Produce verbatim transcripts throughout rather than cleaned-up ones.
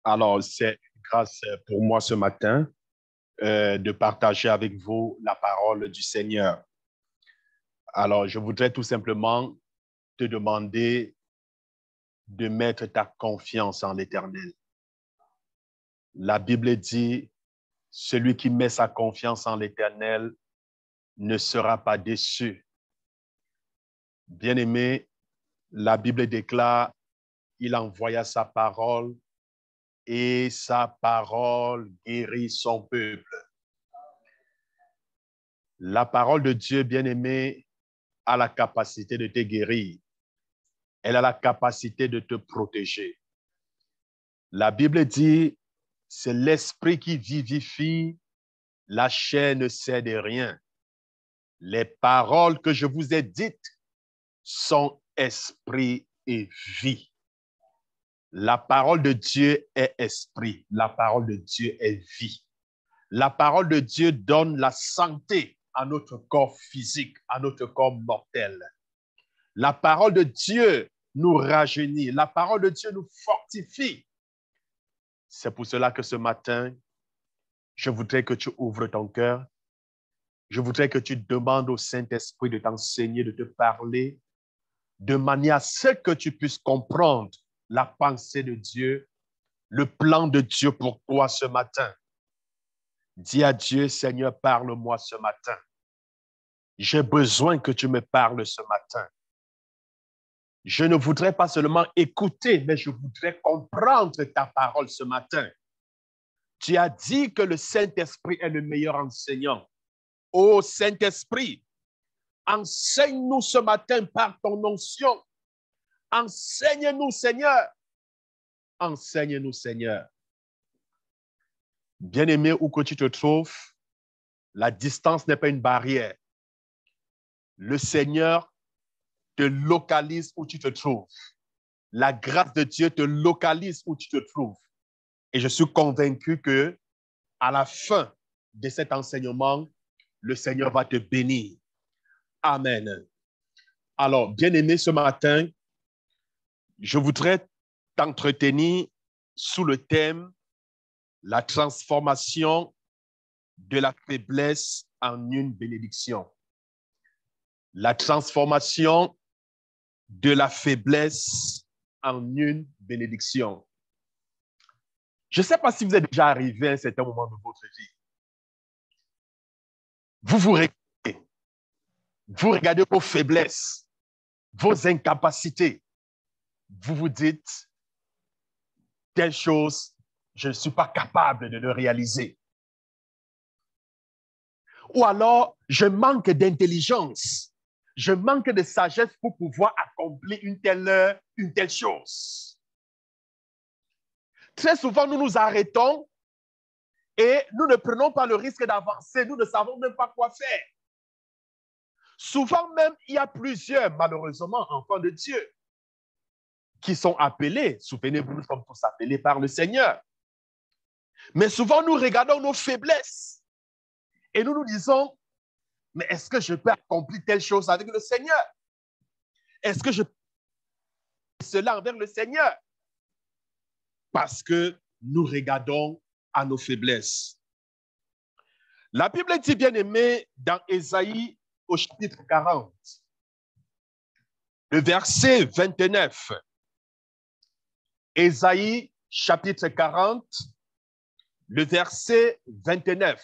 Alors, c'est une grâce pour moi ce matin euh, de partager avec vous la parole du Seigneur. Alors, je voudrais tout simplement te demander de mettre ta confiance en l'Éternel. La Bible dit, celui qui met sa confiance en l'Éternel ne sera pas déçu. Bien-aimé, la Bible déclare, il envoya sa parole et sa parole guérit son peuple. La parole de Dieu, bien-aimé, a la capacité de te guérir. Elle a la capacité de te protéger. La Bible dit, c'est l'esprit qui vivifie, la chair ne sert de rien. Les paroles que je vous ai dites sont esprit et vie. La parole de Dieu est esprit. La parole de Dieu est vie. La parole de Dieu donne la santé à notre corps physique, à notre corps mortel. La parole de Dieu nous rajeunit. La parole de Dieu nous fortifie. C'est pour cela que ce matin, je voudrais que tu ouvres ton cœur. Je voudrais que tu demandes au Saint-Esprit de t'enseigner, de te parler, de manière à ce que tu puisses comprendre la pensée de Dieu, le plan de Dieu pour toi ce matin. Dis à Dieu, Seigneur, parle-moi ce matin. J'ai besoin que tu me parles ce matin. Je ne voudrais pas seulement écouter, mais je voudrais comprendre ta parole ce matin. Tu as dit que le Saint-Esprit est le meilleur enseignant. Ô Saint-Esprit, enseigne-nous ce matin par ton onction. Enseigne-nous, Seigneur. Enseigne-nous, Seigneur. Bien-aimé, où que tu te trouves, la distance n'est pas une barrière. Le Seigneur te localise où tu te trouves. La grâce de Dieu te localise où tu te trouves. Et je suis convaincu que à la fin de cet enseignement, le Seigneur va te bénir. Amen. Alors, bien-aimé, ce matin, je voudrais t'entretenir sous le thème « La transformation de la faiblesse en une bénédiction ». La transformation de la faiblesse en une bénédiction. Je ne sais pas si vous êtes déjà arrivé à un certain moment de votre vie. Vous vous regardez, vous regardez vos faiblesses, vos incapacités. Vous vous dites, telle chose, je ne suis pas capable de le réaliser. Ou alors, je manque d'intelligence, je manque de sagesse pour pouvoir accomplir une telle, une telle chose. Très souvent, nous nous arrêtons et nous ne prenons pas le risque d'avancer. Nous ne savons même pas quoi faire. Souvent même, il y a plusieurs, malheureusement, enfants de Dieu qui sont appelés. Souvenez-vous, nous sommes tous appelés par le Seigneur. Mais souvent, nous regardons nos faiblesses et nous nous disons, mais est-ce que je peux accomplir telle chose avec le Seigneur? Est-ce que je peux faire cela envers le Seigneur? Parce que nous regardons à nos faiblesses. La Bible dit, bien aimé, dans Ésaïe au chapitre quarante, le verset vingt-neuf. Ésaïe chapitre quarante, le verset vingt-neuf.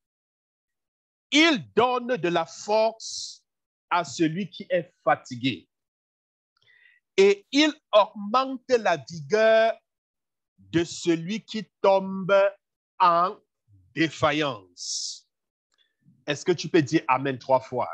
Il donne de la force à celui qui est fatigué et il augmente la vigueur de celui qui tombe en défaillance. Est-ce que tu peux dire Amen trois fois?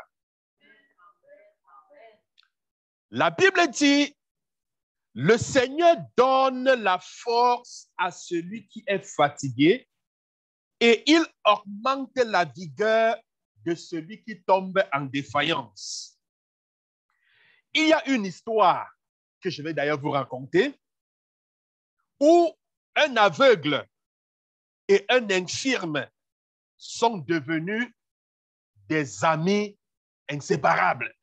La Bible dit, le Seigneur donne la force à celui qui est fatigué et il augmente la vigueur de celui qui tombe en défaillance. Il y a une histoire que je vais d'ailleurs vous raconter où un aveugle et un infirme sont devenus des amis inséparables.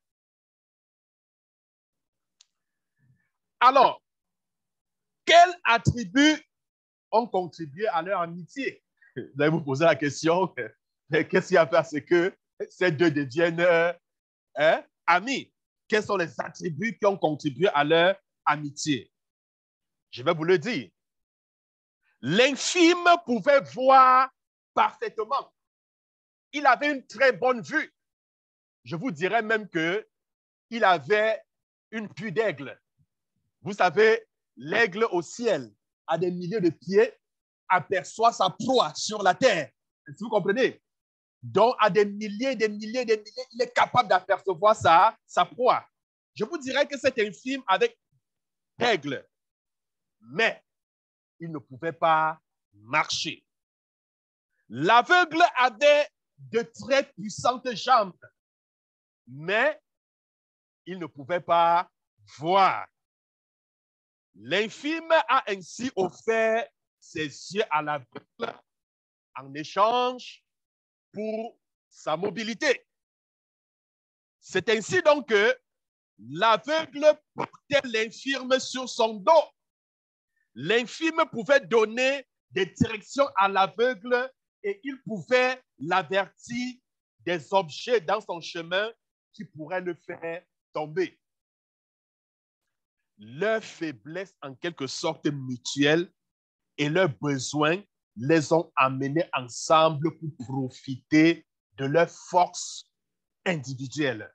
Alors, quel attribut ont contribué à leur amitié. Vous allez vous poser la question, qu'est-ce qui a fait à ce que ces deux deviennent euh, hein, amis? Quels sont les attributs qui ont contribué à leur amitié? Je vais vous le dire. L'infime pouvait voir parfaitement. Il avait une très bonne vue. Je vous dirais même qu'il avait une vue d'aigle. Vous savez, l'aigle au ciel, à des milliers de pieds, aperçoit sa proie sur la terre. Est-ce que vous comprenez? Donc, à des milliers, des milliers, des milliers, il est capable d'apercevoir sa, sa proie. Je vous dirais que c'est un film avec aigle, mais il ne pouvait pas marcher. L'aveugle avait de très puissantes jambes, mais il ne pouvait pas voir. L'infime a ainsi offert ses yeux à l'aveugle en échange pour sa mobilité. C'est ainsi donc que l'aveugle portait l'infirme sur son dos. L'infime pouvait donner des directions à l'aveugle et il pouvait l'avertir des objets dans son chemin qui pourraient le faire tomber. Leurs faiblesses, en quelque sorte mutuelles, et leurs besoins les ont amenés ensemble pour profiter de leur force individuelle.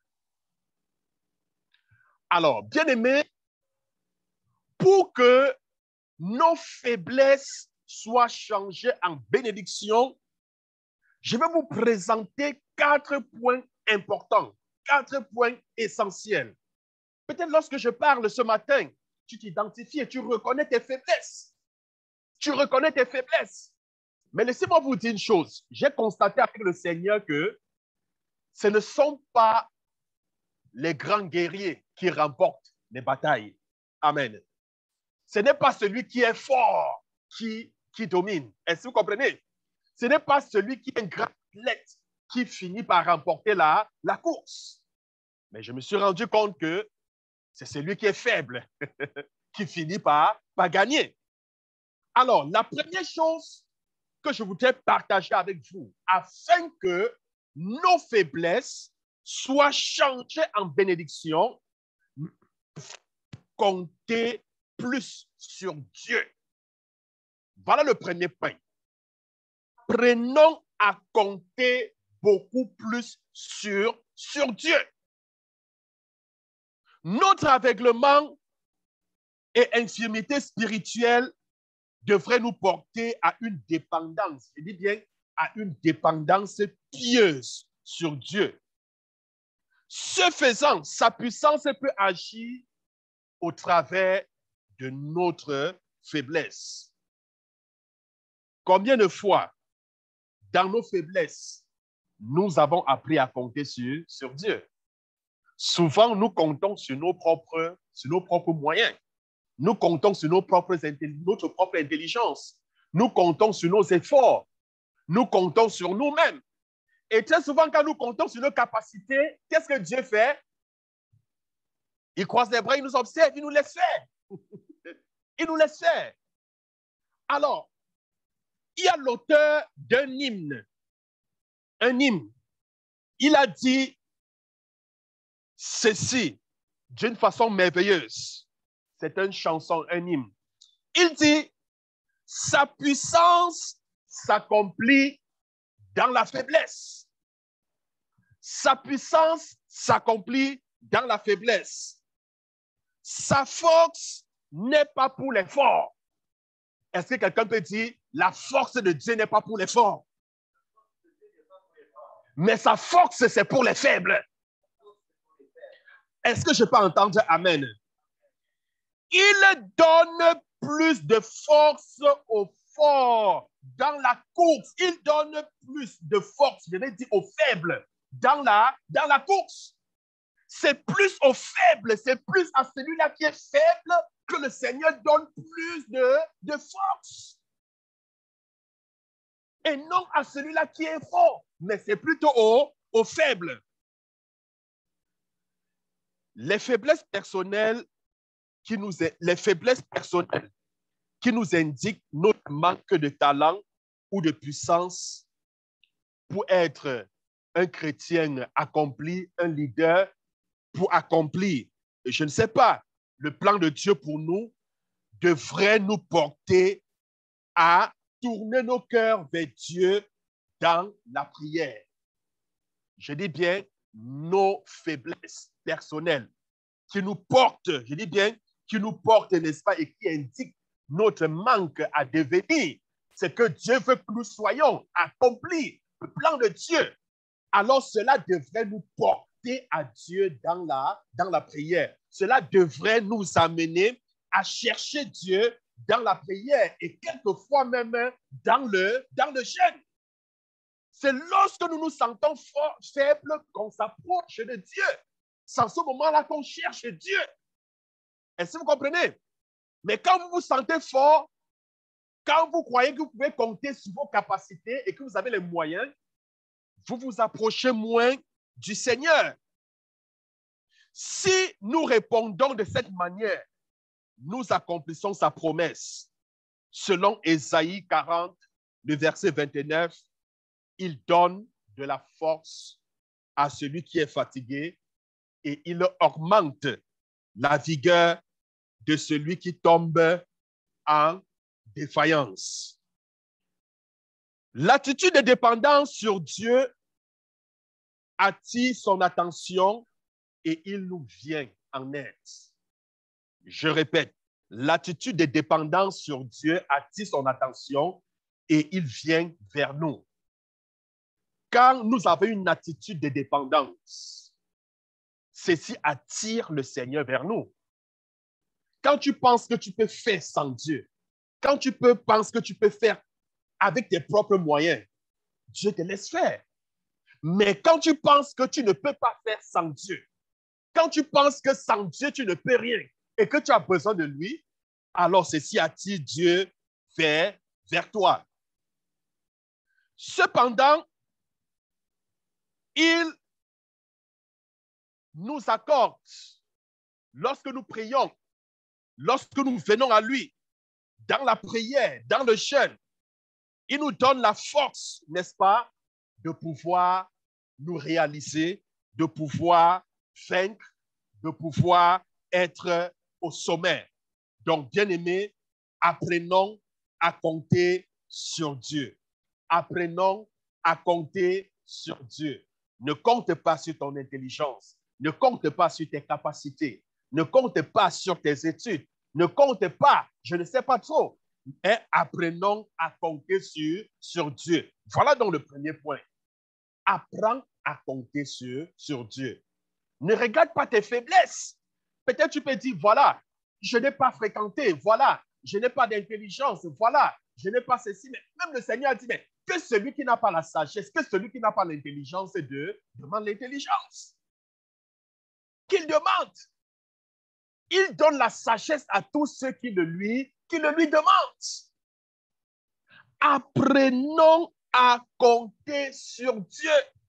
Alors, bien-aimés, pour que nos faiblesses soient changées en bénédiction, je vais vous présenter quatre points importants, quatre points essentiels. Peut-être lorsque je parle ce matin, tu t'identifies et tu reconnais tes faiblesses. Tu reconnais tes faiblesses. Mais laissez-moi vous dire une chose. J'ai constaté avec le Seigneur que ce ne sont pas les grands guerriers qui remportent les batailles. Amen. Ce n'est pas celui qui est fort qui, qui domine. Est-ce que vous comprenez? Ce n'est pas celui qui est un grand athlète qui finit par remporter la, la course. Mais je me suis rendu compte que c'est celui qui est faible qui finit par, par gagner. Alors, la première chose que je voudrais partager avec vous, afin que nos faiblesses soient changées en bénédiction, compter plus sur Dieu. Voilà le premier point. Prenons à compter beaucoup plus sur, sur Dieu. Notre aveuglement et infirmité spirituelle devraient nous porter à une dépendance, je dis bien à une dépendance pieuse sur Dieu. Ce faisant, sa puissance peut agir au travers de notre faiblesse. Combien de fois, dans nos faiblesses, nous avons appris à compter sur, sur Dieu? Souvent, nous comptons sur nos propres, sur nos propres moyens. Nous comptons sur nos propres, notre propre intelligence. Nous comptons sur nos efforts. Nous comptons sur nous-mêmes. Et très souvent, quand nous comptons sur nos capacités, qu'est-ce que Dieu fait? Il croise les bras, il nous observe, il nous laisse faire. Il nous laisse faire. Alors, il y a l'auteur d'un hymne. Un hymne. Il a dit ceci d'une façon merveilleuse. C'est une chanson, un hymne. Il dit, sa puissance s'accomplit dans la faiblesse. Sa puissance s'accomplit dans la faiblesse. Sa force n'est pas pour les forts. Est-ce que quelqu'un peut dire, la force de Dieu n'est pas pour les forts? Mais sa force, c'est pour les faibles. Est-ce que je peux entendre Amen? Il donne plus de force aux forts dans la course. Il donne plus de force, je vais dire aux faibles, dans la, dans la course. C'est plus aux faibles, c'est plus à celui-là qui est faible que le Seigneur donne plus de, de force. Et non à celui-là qui est fort, mais c'est plutôt aux, aux faibles. Les faiblesses personnelles qui nous, les faiblesses personnelles qui nous indique notre manque de talent ou de puissance pour être un chrétien accompli, un leader, pour accomplir, je ne sais pas, le plan de Dieu pour nous, devrait nous porter à tourner nos cœurs vers Dieu dans la prière. Je dis bien nos faiblesses personnelles qui nous portent, je dis bien qui nous portent, n'est-ce pas, et qui indiquent notre manque à devenir. C'est que Dieu veut que nous soyons accomplis, le plan de Dieu. Alors cela devrait nous porter à Dieu dans la, dans la prière. Cela devrait nous amener à chercher Dieu dans la prière et quelquefois même dans le, dans le jeûne. C'est lorsque nous nous sentons forts, faibles qu'on s'approche de Dieu. C'est en ce moment-là qu'on cherche Dieu. Est-ce que vous comprenez? Mais quand vous vous sentez fort, quand vous croyez que vous pouvez compter sur vos capacités et que vous avez les moyens, vous vous approchez moins du Seigneur. Si nous répondons de cette manière, nous accomplissons sa promesse. Selon Ésaïe quarante, le verset vingt-neuf, il donne de la force à celui qui est fatigué et il augmente la vigueur de celui qui tombe en défaillance. L'attitude de dépendance sur Dieu attire son attention et il nous vient en aide. Je répète, l'attitude de dépendance sur Dieu attire son attention et il vient vers nous. Quand nous avons une attitude de dépendance, ceci attire le Seigneur vers nous. Quand tu penses que tu peux faire sans Dieu, quand tu peux, penses que tu peux faire avec tes propres moyens, Dieu te laisse faire. Mais quand tu penses que tu ne peux pas faire sans Dieu, quand tu penses que sans Dieu, tu ne peux rien et que tu as besoin de lui, alors ceci attire Dieu vers, vers toi. Cependant, il nous accorde, lorsque nous prions, lorsque nous venons à lui, dans la prière, dans le jeûne, il nous donne la force, n'est-ce pas, de pouvoir nous réaliser, de pouvoir vaincre, de pouvoir être au sommet. Donc, bien-aimés, apprenons à compter sur Dieu. Apprenons à compter sur Dieu. Ne compte pas sur ton intelligence. Ne compte pas sur tes capacités. Ne compte pas sur tes études. Ne compte pas, je ne sais pas trop. Mais apprenons à compter sur, sur Dieu. Voilà donc le premier point. Apprends à compter sur, sur Dieu. Ne regarde pas tes faiblesses. Peut-être tu peux dire, voilà, je n'ai pas fréquenté, voilà, je n'ai pas d'intelligence, voilà, je n'ai pas ceci. Mais même le Seigneur a dit, mais que celui qui n'a pas la sagesse, que celui qui n'a pas l'intelligence de, demande l'intelligence. Qu'il demande. Il donne la sagesse à tous ceux qui le lui, qui le lui demandent. Apprenons à compter sur Dieu.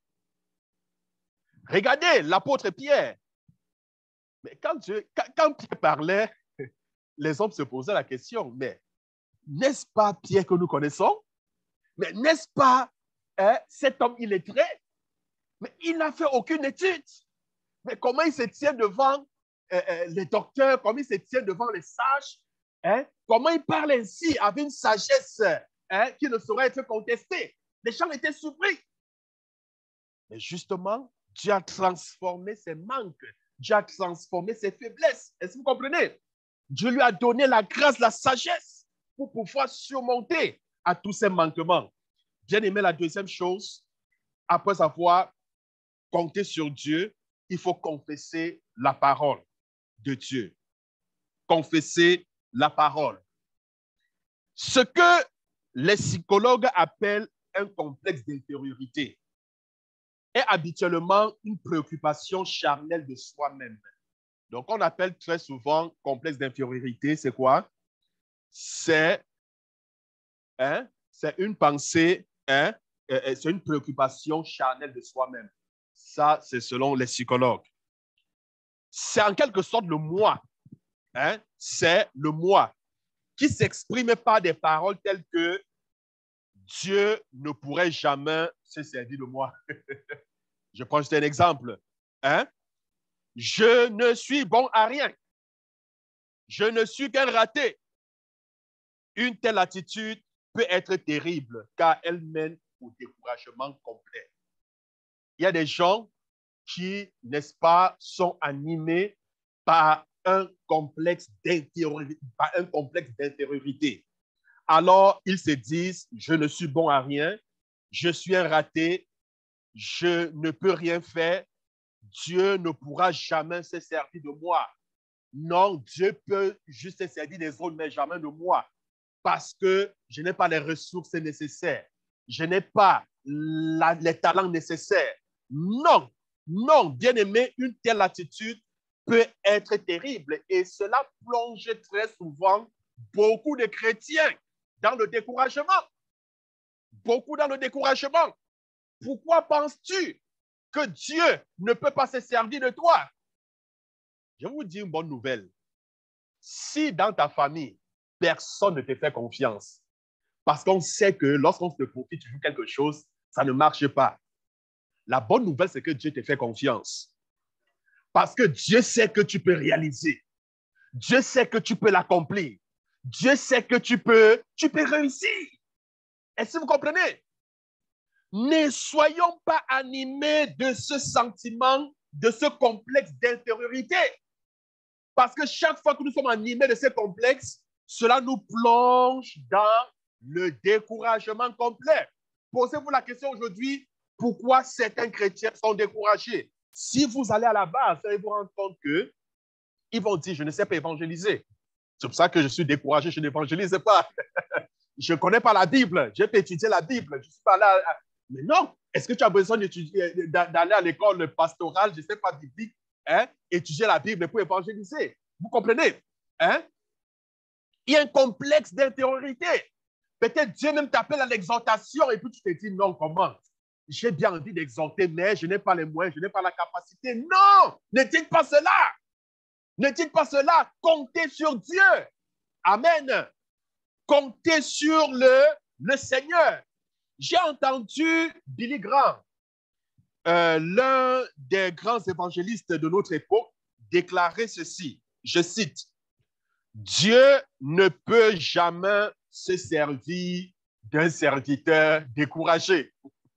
Regardez l'apôtre Pierre. Mais quand, Dieu, quand, quand Pierre parlait, les hommes se posaient la question, mais n'est-ce pas Pierre que nous connaissons? Mais n'est-ce pas hein, cet homme illettré? Mais il n'a fait aucune étude. Mais comment il se tient devant euh, euh, les docteurs, comment il se tient devant les sages? Hein? Comment il parle ainsi avec une sagesse hein, qui ne saurait être contestée? Les gens étaient surpris. Mais justement, Dieu a transformé ses manques. Dieu a transformé ses faiblesses. Est-ce que vous comprenez? Dieu lui a donné la grâce, la sagesse pour pouvoir surmonter à tous ces manquements. Bien aimé, la deuxième chose, après avoir compté sur Dieu, il faut confesser la parole de Dieu. Confesser la parole. Ce que les psychologues appellent un complexe d'infériorité est habituellement une préoccupation charnelle de soi-même. Donc, on appelle très souvent complexe d'infériorité, c'est quoi? C'est hein, c'est une pensée, hein, c'est une préoccupation charnelle de soi-même. Ça, c'est selon les psychologues. C'est en quelque sorte le moi. Hein, c'est le moi. qui s'exprime par des paroles telles que Dieu ne pourrait jamais se servir de moi. Je prends juste un exemple. Hein? Je ne suis bon à rien. Je ne suis qu'un raté. Une telle attitude peut être terrible car elle mène au découragement complet. Il y a des gens qui, n'est-ce pas, sont animés par un complexe d'intériorité. Alors, ils se disent, je ne suis bon à rien, je suis un raté, je ne peux rien faire, Dieu ne pourra jamais se servir de moi. Non, Dieu peut juste se servir des autres, mais jamais de moi, parce que je n'ai pas les ressources nécessaires, je n'ai pas la, les talents nécessaires. Non, non, bien-aimé, une telle attitude peut être terrible et cela plonge très souvent beaucoup de chrétiens dans le découragement. Beaucoup dans le découragement. Pourquoi penses-tu que Dieu ne peut pas se servir de toi? Je vous dis une bonne nouvelle. Si dans ta famille, personne ne te fait confiance, parce qu'on sait que lorsqu'on se confie toujours quelque chose, ça ne marche pas. La bonne nouvelle, c'est que Dieu te fait confiance. Parce que Dieu sait que tu peux réaliser. Dieu sait que tu peux l'accomplir. Dieu sait que tu peux, tu peux réussir. Est-ce que vous comprenez? Ne soyons pas animés de ce sentiment, de ce complexe d'intériorité. Parce que chaque fois que nous sommes animés de ce complexe, cela nous plonge dans le découragement complet. Posez-vous la question aujourd'hui, pourquoi certains chrétiens sont découragés? Si vous allez à la base, vous allez vous rendre compte qu'ils vont dire, je ne sais pas évangéliser. C'est pour ça que je suis découragé, je n'évangélise pas. Je ne connais pas la Bible, j'ai pas étudié la Bible, je suis pas là. Mais non, est-ce que tu as besoin d'aller à l'école pastorale, je ne sais pas, biblique, hein, étudier la Bible pour évangéliser? Vous comprenez? Hein? Il y a un complexe d'intériorité. Peut-être Dieu même t'appelle à l'exhortation et puis tu te dis non, comment? J'ai bien envie d'exhorter, mais je n'ai pas les moyens, je n'ai pas la capacité. Non, ne dites pas cela. Ne dites pas cela. Comptez sur Dieu. Amen. Comptez sur le, le Seigneur. J'ai entendu Billy Graham, euh, l'un des grands évangélistes de notre époque, déclarer ceci. Je cite, « Dieu ne peut jamais se servir d'un serviteur découragé.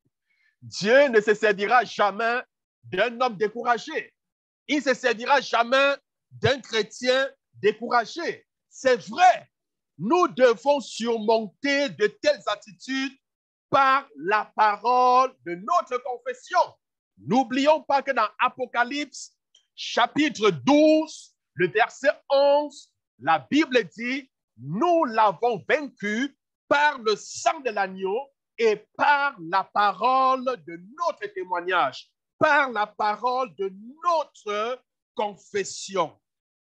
Dieu ne se servira jamais d'un homme découragé. Il ne se servira jamais d'un chrétien découragé. » C'est vrai, nous devons surmonter de telles attitudes par la parole de notre confession. N'oublions pas que dans Apocalypse, chapitre douze, le verset onze, la Bible dit, nous l'avons vaincu par le sang de l'agneau et par la parole de notre témoignage, par la parole de notre confession.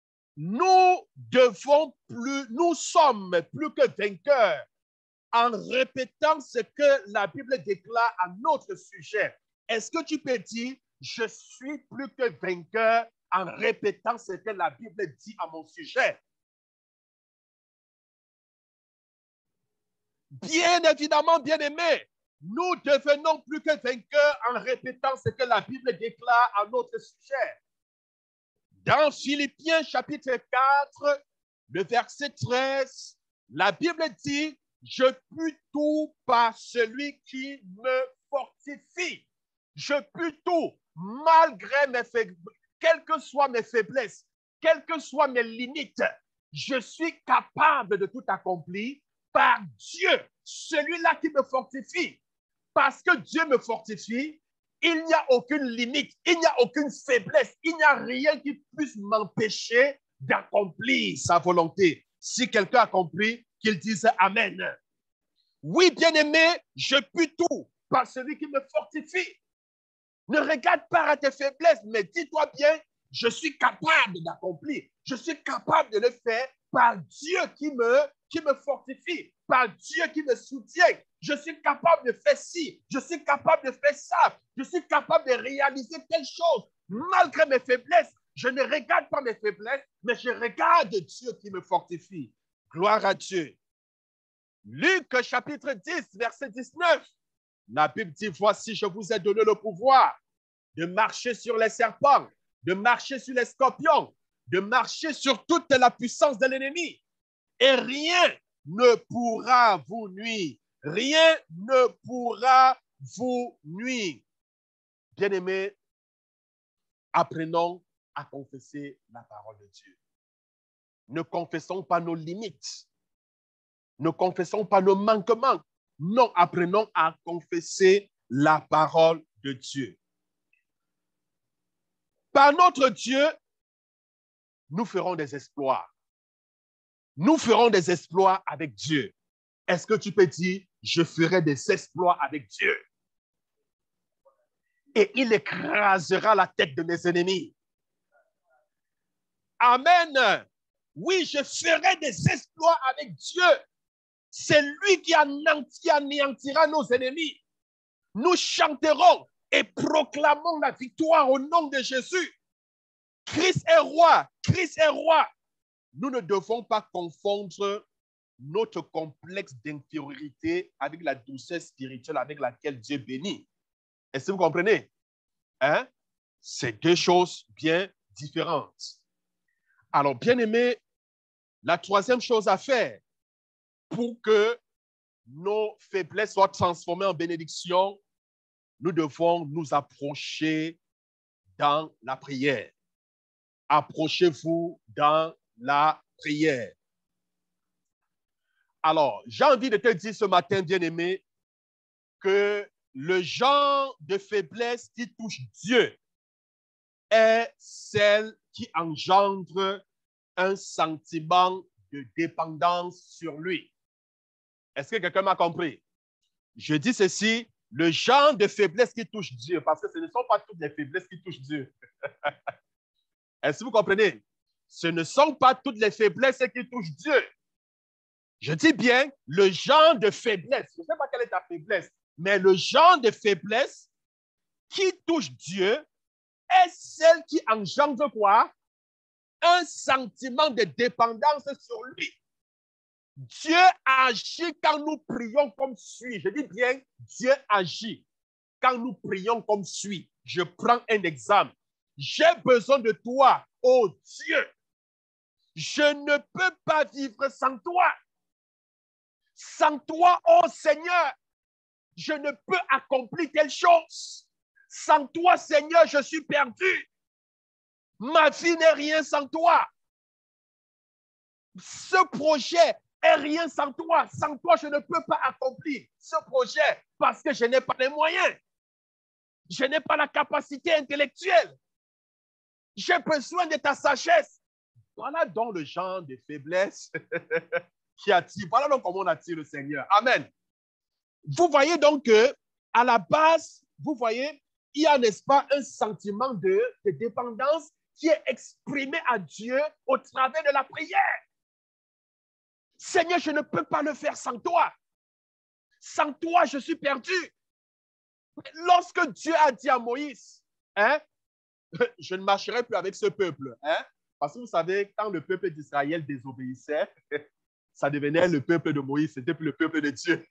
Nous devons plus, nous sommes plus que vainqueurs en répétant ce que la Bible déclare à notre sujet. Est-ce que tu peux dire, je suis plus que vainqueur en répétant ce que la Bible dit à mon sujet? Bien évidemment, bien aimé, nous devenons plus que vainqueurs en répétant ce que la Bible déclare à notre sujet. Dans Philippiens chapitre quatre, le verset treize, la Bible dit, je puis tout par celui qui me fortifie. Je puis tout malgré mes faiblesses, quelles que soient mes faiblesses, quelles que soient mes limites, je suis capable de tout accomplir par Dieu, celui-là qui me fortifie. Parce que Dieu me fortifie, il n'y a aucune limite, il n'y a aucune faiblesse, il n'y a rien qui puisse m'empêcher d'accomplir sa volonté. Si quelqu'un accomplit, qu'il dise Amen. Oui, bien-aimé, je puis tout par celui qui me fortifie. Ne regarde pas à tes faiblesses, mais dis-toi bien, je suis capable d'accomplir. Je suis capable de le faire par Dieu qui me, qui me fortifie, par Dieu qui me soutient. Je suis capable de faire ci, je suis capable de faire ça, je suis capable de réaliser telle chose. Malgré mes faiblesses, je ne regarde pas mes faiblesses, mais je regarde Dieu qui me fortifie. Gloire à Dieu. Luc chapitre dix, verset dix-neuf. La Bible dit, voici, je vous ai donné le pouvoir de marcher sur les serpents, de marcher sur les scorpions, de marcher sur toute la puissance de l'ennemi. Et rien ne pourra vous nuire. Rien ne pourra vous nuire. Bien-aimés, apprenons à confesser la parole de Dieu. Ne confessons pas nos limites. Ne confessons pas nos manquements. Non, apprenons à confesser la parole de Dieu. Par notre Dieu, nous ferons des exploits. Nous ferons des exploits avec Dieu. Est-ce que tu peux dire, je ferai des exploits avec Dieu? Et il écrasera la tête de mes ennemis. Amen. Oui, je ferai des exploits avec Dieu. C'est lui qui anéantira nos ennemis. Nous chanterons et proclamons la victoire au nom de Jésus. Christ est roi. Christ est roi. Nous ne devons pas confondre notre complexe d'infériorité avec la douceur spirituelle avec laquelle Dieu bénit. Est-ce que vous comprenez? Hein? C'est deux choses bien différentes. Alors, bien aimé, la troisième chose à faire pour que nos faiblesses soient transformées en bénédiction, nous devons nous approcher dans la prière. Approchez-vous dans la prière. Alors, j'ai envie de te dire ce matin, bien-aimé, que le genre de faiblesse qui touche Dieu est celle qui engendre un sentiment de dépendance sur lui. Est-ce que quelqu'un m'a compris? Je dis ceci, le genre de faiblesse qui touche Dieu, parce que ce ne sont pas toutes les faiblesses qui touchent Dieu. Est-ce que vous comprenez? Ce ne sont pas toutes les faiblesses qui touchent Dieu. Je dis bien le genre de faiblesse. Je ne sais pas quelle est ta faiblesse, mais le genre de faiblesse qui touche Dieu est celle qui engendre quoi? Un sentiment de dépendance sur lui. Dieu agit quand nous prions comme suit. Je dis bien, Dieu agit quand nous prions comme suit. Je prends un exemple. J'ai besoin de toi, oh Dieu. Je ne peux pas vivre sans toi. Sans toi, oh Seigneur, je ne peux accomplir telle chose. Sans toi, Seigneur, je suis perdu. Ma vie n'est rien sans toi. Ce projet est rien sans toi. Sans toi, je ne peux pas accomplir ce projet parce que je n'ai pas les moyens. Je n'ai pas la capacité intellectuelle. J'ai besoin de ta sagesse. Voilà donc le genre de faiblesse qui attire. Voilà donc comment on attire le Seigneur. Amen. Vous voyez donc que à la base, vous voyez, il y a, n'est-ce pas, un sentiment de, de dépendance qui est exprimé à Dieu au travers de la prière. Seigneur, je ne peux pas le faire sans toi. Sans toi, je suis perdu. Lorsque Dieu a dit à Moïse, hein, je ne marcherai plus avec ce peuple, hein, parce que vous savez, quand le peuple d'Israël désobéissait, ça devenait le peuple de Moïse, c'était plus le peuple de Dieu.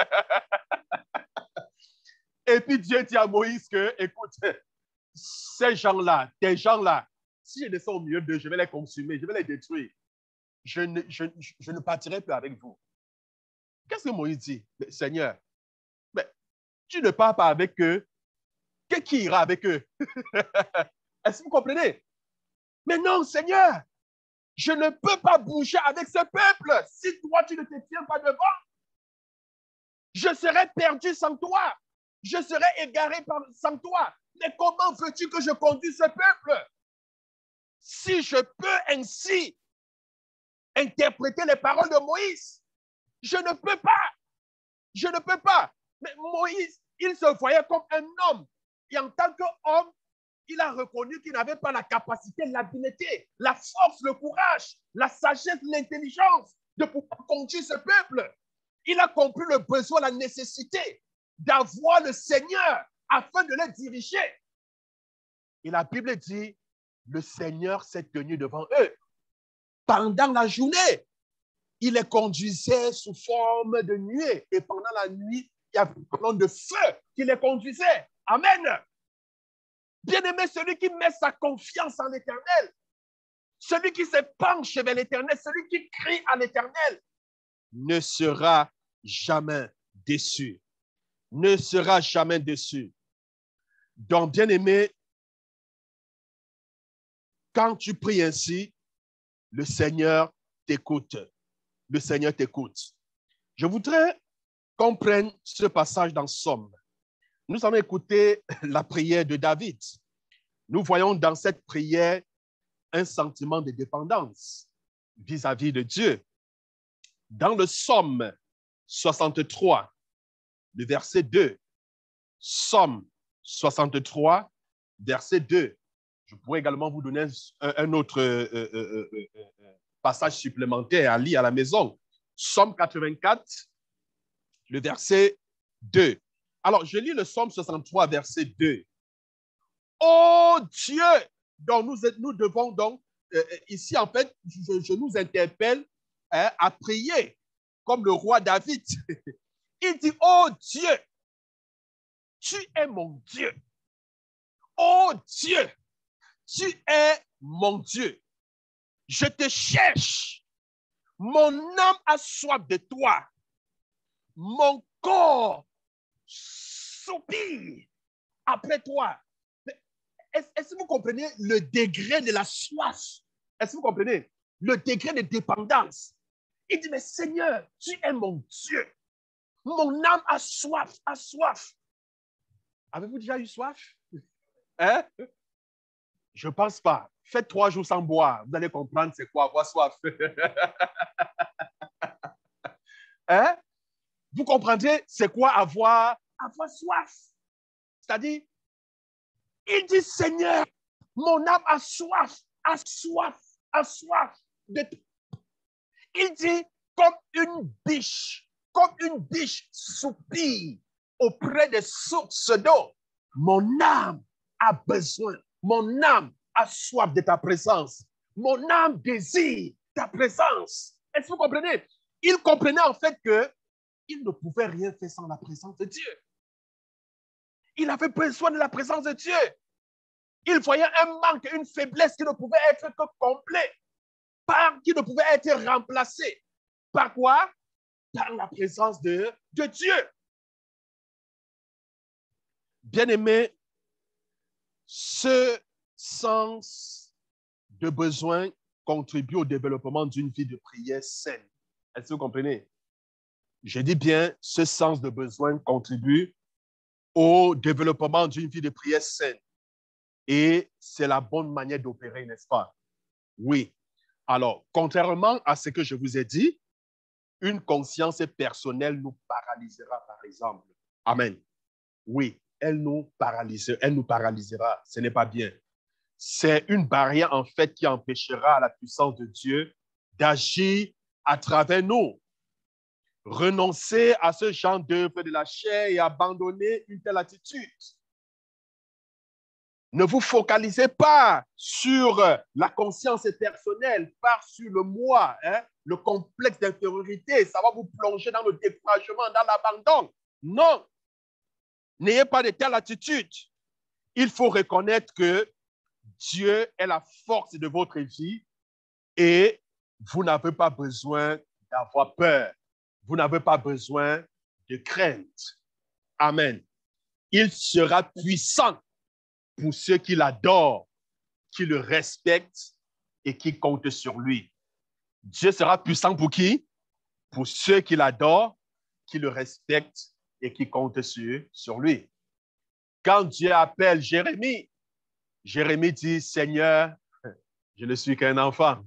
Et puis Dieu dit à Moïse que, écoute, ces gens-là, tes gens-là, si je descends au milieu d'eux, je vais les consumer, je vais les détruire. Je ne, je, je ne partirai plus avec vous. Qu'est-ce que Moïse dit? Mais, Seigneur, mais tu ne pars pas avec eux. Qui ira avec eux? Est-ce que vous comprenez? Mais non, Seigneur, je ne peux pas bouger avec ce peuple si toi, tu ne te tiens pas devant. Je serai perdu sans toi. Je serai égaré par, sans toi. Mais comment veux-tu que je conduise ce peuple? Si je peux ainsi interpréter les paroles de Moïse, je ne peux pas. Je ne peux pas. Mais Moïse, il se voyait comme un homme. Et en tant qu'homme, il a reconnu qu'il n'avait pas la capacité, l'habileté, la force, le courage, la sagesse, l'intelligence de pouvoir conduire ce peuple. Il a compris le besoin, la nécessité d'avoir le Seigneur afin de le diriger. Et la Bible dit, le Seigneur s'est tenu devant eux pendant la journée. il les conduisait sous forme de nuée. Et pendant la nuit, il y a une colonne de feu qui les conduisait. Amen. Bien-aimé, celui qui met sa confiance en l'Éternel, celui qui se penche vers l'Éternel, celui qui crie à l'Éternel, ne sera jamais déçu. Ne sera jamais déçu. Donc, bien-aimé, quand tu pries ainsi, le Seigneur t'écoute. Le Seigneur t'écoute. Je voudrais qu'on prenne ce passage dans Somme. Nous allons écouter la prière de David. Nous voyons dans cette prière un sentiment de dépendance vis-à-vis de Dieu. Dans le Somme soixante-trois, le verset deux, Somme soixante-trois, verset deux. Je pourrais également vous donner un, un autre euh, euh, euh, euh, passage supplémentaire à lire à la maison. Somme quatre-vingt-quatre, le verset deux. Alors, je lis le Somme soixante-trois, verset deux. Ô Dieu, donc nous, nous devons donc, euh, ici en fait, je, je nous interpelle hein, à prier comme le roi David. Il dit, ô Dieu, tu es mon Dieu. Ô Dieu, tu es mon Dieu. Je te cherche. Mon âme a soif de toi. Mon corps soupire après toi. Est-ce que vous comprenez le degré de la soif? Est-ce que vous comprenez le degré de dépendance? Il dit, mais Seigneur, tu es mon Dieu. Mon âme a soif, a soif. Avez-vous déjà eu soif? Hein? Je ne pense pas. Faites trois jours sans boire. Vous allez comprendre c'est quoi avoir soif. Hein? Vous comprendrez c'est quoi avoir, avoir soif. C'est-à-dire, il dit, Seigneur, mon âme a soif, a soif, a soif. De... Il dit, comme une biche, comme une biche soupire auprès des sources d'eau. Mon âme a besoin, mon âme a soif de ta présence. Mon âme désire ta présence. Est-ce que vous comprenez? Il comprenait en fait qu'il ne pouvait rien faire sans la présence de Dieu. Il avait besoin de la présence de Dieu. Il voyait un manque, une faiblesse qui ne pouvait être que complet, par, qui ne pouvait être remplacé. Par quoi? Par la présence de, de Dieu. Bien-aimé, ce sens de besoin contribue au développement d'une vie de prière saine. Est-ce que vous comprenez? Je dis bien, ce sens de besoin contribue au développement d'une vie de prière saine. Et c'est la bonne manière d'opérer, n'est-ce pas? Oui. Alors, contrairement à ce que je vous ai dit, une conscience personnelle nous paralysera, par exemple. Amen. Oui, elle nous paralyse, elle nous paralysera. Ce n'est pas bien. C'est une barrière, en fait, qui empêchera la puissance de Dieu d'agir à travers nous. Renoncer à ce genre d'œuvre de la chair et abandonner une telle attitude. Ne vous focalisez pas sur la conscience personnelle, pas sur le moi, hein, le complexe d'infériorité. Ça va vous plonger dans le découragement, dans l'abandon. Non, n'ayez pas de telle attitude. Il faut reconnaître que Dieu est la force de votre vie et vous n'avez pas besoin d'avoir peur. Vous n'avez pas besoin de crainte. Amen. Il sera puissant pour ceux qui l'adorent, qui le respectent et qui comptent sur lui. Dieu sera puissant pour qui? Pour ceux qui l'adorent, qui le respectent et qui comptent sur, sur lui. Quand Dieu appelle Jérémie, Jérémie dit, Seigneur, je ne suis qu'un enfant.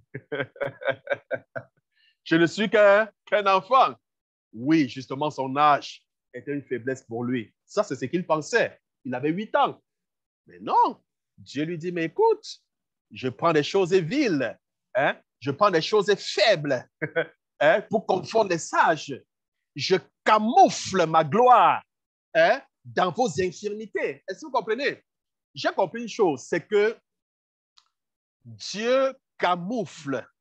Je ne suis qu'un qu'un enfant. Oui, justement, son âge était une faiblesse pour lui. Ça, c'est ce qu'il pensait. Il avait huit ans. Mais non, Dieu lui dit, mais écoute, je prends des choses viles, hein? Je prends des choses faibles hein? Pour confondre les sages. Je camoufle ma gloire hein? Dans vos infirmités. Est-ce que vous comprenez? J'ai compris une chose, c'est que Dieu camoufle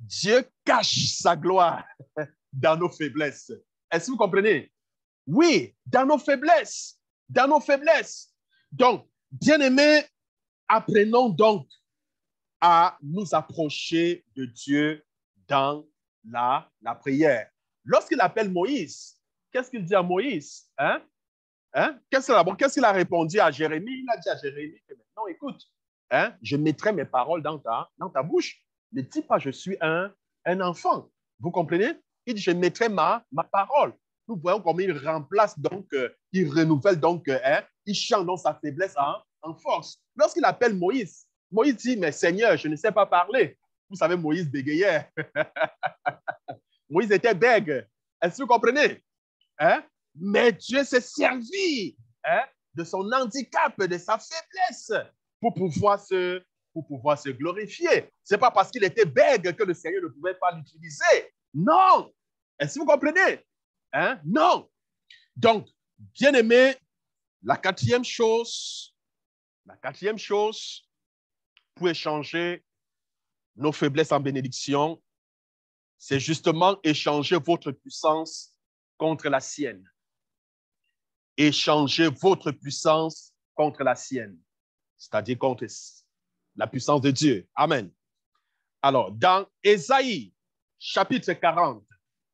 Dieu cache sa gloire dans nos faiblesses. Est-ce que vous comprenez? Oui, dans nos faiblesses. Dans nos faiblesses. Donc, bien-aimés, apprenons donc à nous approcher de Dieu dans la, la prière. Lorsqu'il appelle Moïse, qu'est-ce qu'il dit à Moïse? Hein? Hein? Qu'est-ce qu'il Qu'est-ce qu'il a répondu à Jérémie? Il a dit à Jérémie que maintenant, écoute, hein, je mettrai mes paroles dans ta, dans ta bouche. Ne dis pas, je suis un, un enfant. Vous comprenez? Il dit, je mettrai ma, ma parole. Nous voyons comment il remplace donc, euh, il renouvelle donc, euh, hein, il change dans sa faiblesse en, en force. Lorsqu'il appelle Moïse, Moïse dit, mais Seigneur, je ne sais pas parler. Vous savez, Moïse bégayait. Moïse était bègue. Est-ce que vous comprenez? Hein? Mais Dieu s'est servi, hein, de son handicap, de sa faiblesse pour pouvoir se, pour pouvoir se glorifier. Ce n'est pas parce qu'il était bègue que le Seigneur ne pouvait pas l'utiliser. Non. Est-ce que vous comprenez? Hein? Non. Donc, bien aimé, la quatrième chose, la quatrième chose pour échanger nos faiblesses en bénédiction, c'est justement échanger votre puissance contre la sienne. Échanger votre puissance contre la sienne, c'est-à-dire contre la puissance de Dieu. Amen. Alors, dans Ésaïe, chapitre quarante,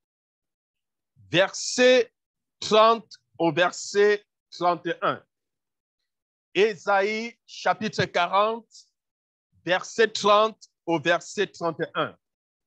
verset trente au verset trente et un. Ésaïe, chapitre quarante, verset trente au verset trente et un.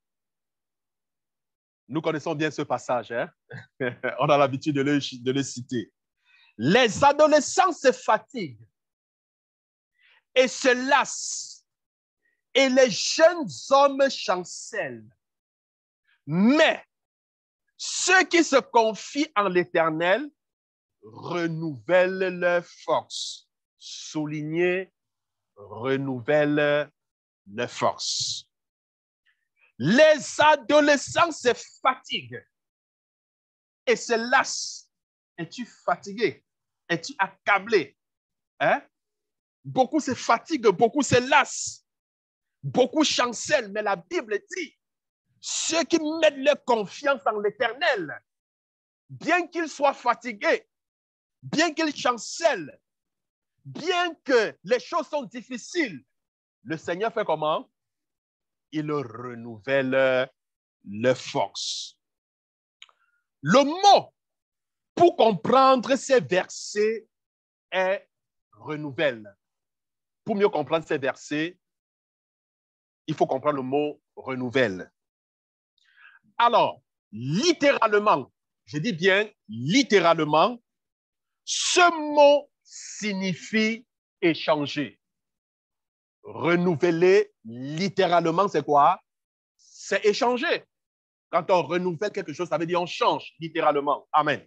Nous connaissons bien ce passage, hein? On a l'habitude de le, de le citer. Les adolescents se fatiguent et se lassent, et les jeunes hommes chancellent. Mais ceux qui se confient en l'Éternel renouvellent leur force. Souligner, renouvellent leur force. Les adolescents se fatiguent et se lassent. Es-tu fatigué? Es-tu accablé? Hein? Beaucoup se fatiguent, beaucoup se lassent. Beaucoup chancellent, mais la Bible dit, ceux qui mettent leur confiance en l'Éternel, bien qu'ils soient fatigués, bien qu'ils chancellent, bien que les choses sont difficiles, le Seigneur fait comment? Il renouvelle leur force. Le mot pour comprendre ces versets est renouvelle. Pour mieux comprendre ces versets, il faut comprendre le mot renouvelle. Alors, littéralement, je dis bien littéralement, ce mot signifie échanger. Renouveler, littéralement, c'est quoi? C'est échanger. Quand on renouvelle quelque chose, ça veut dire on change, littéralement. Amen.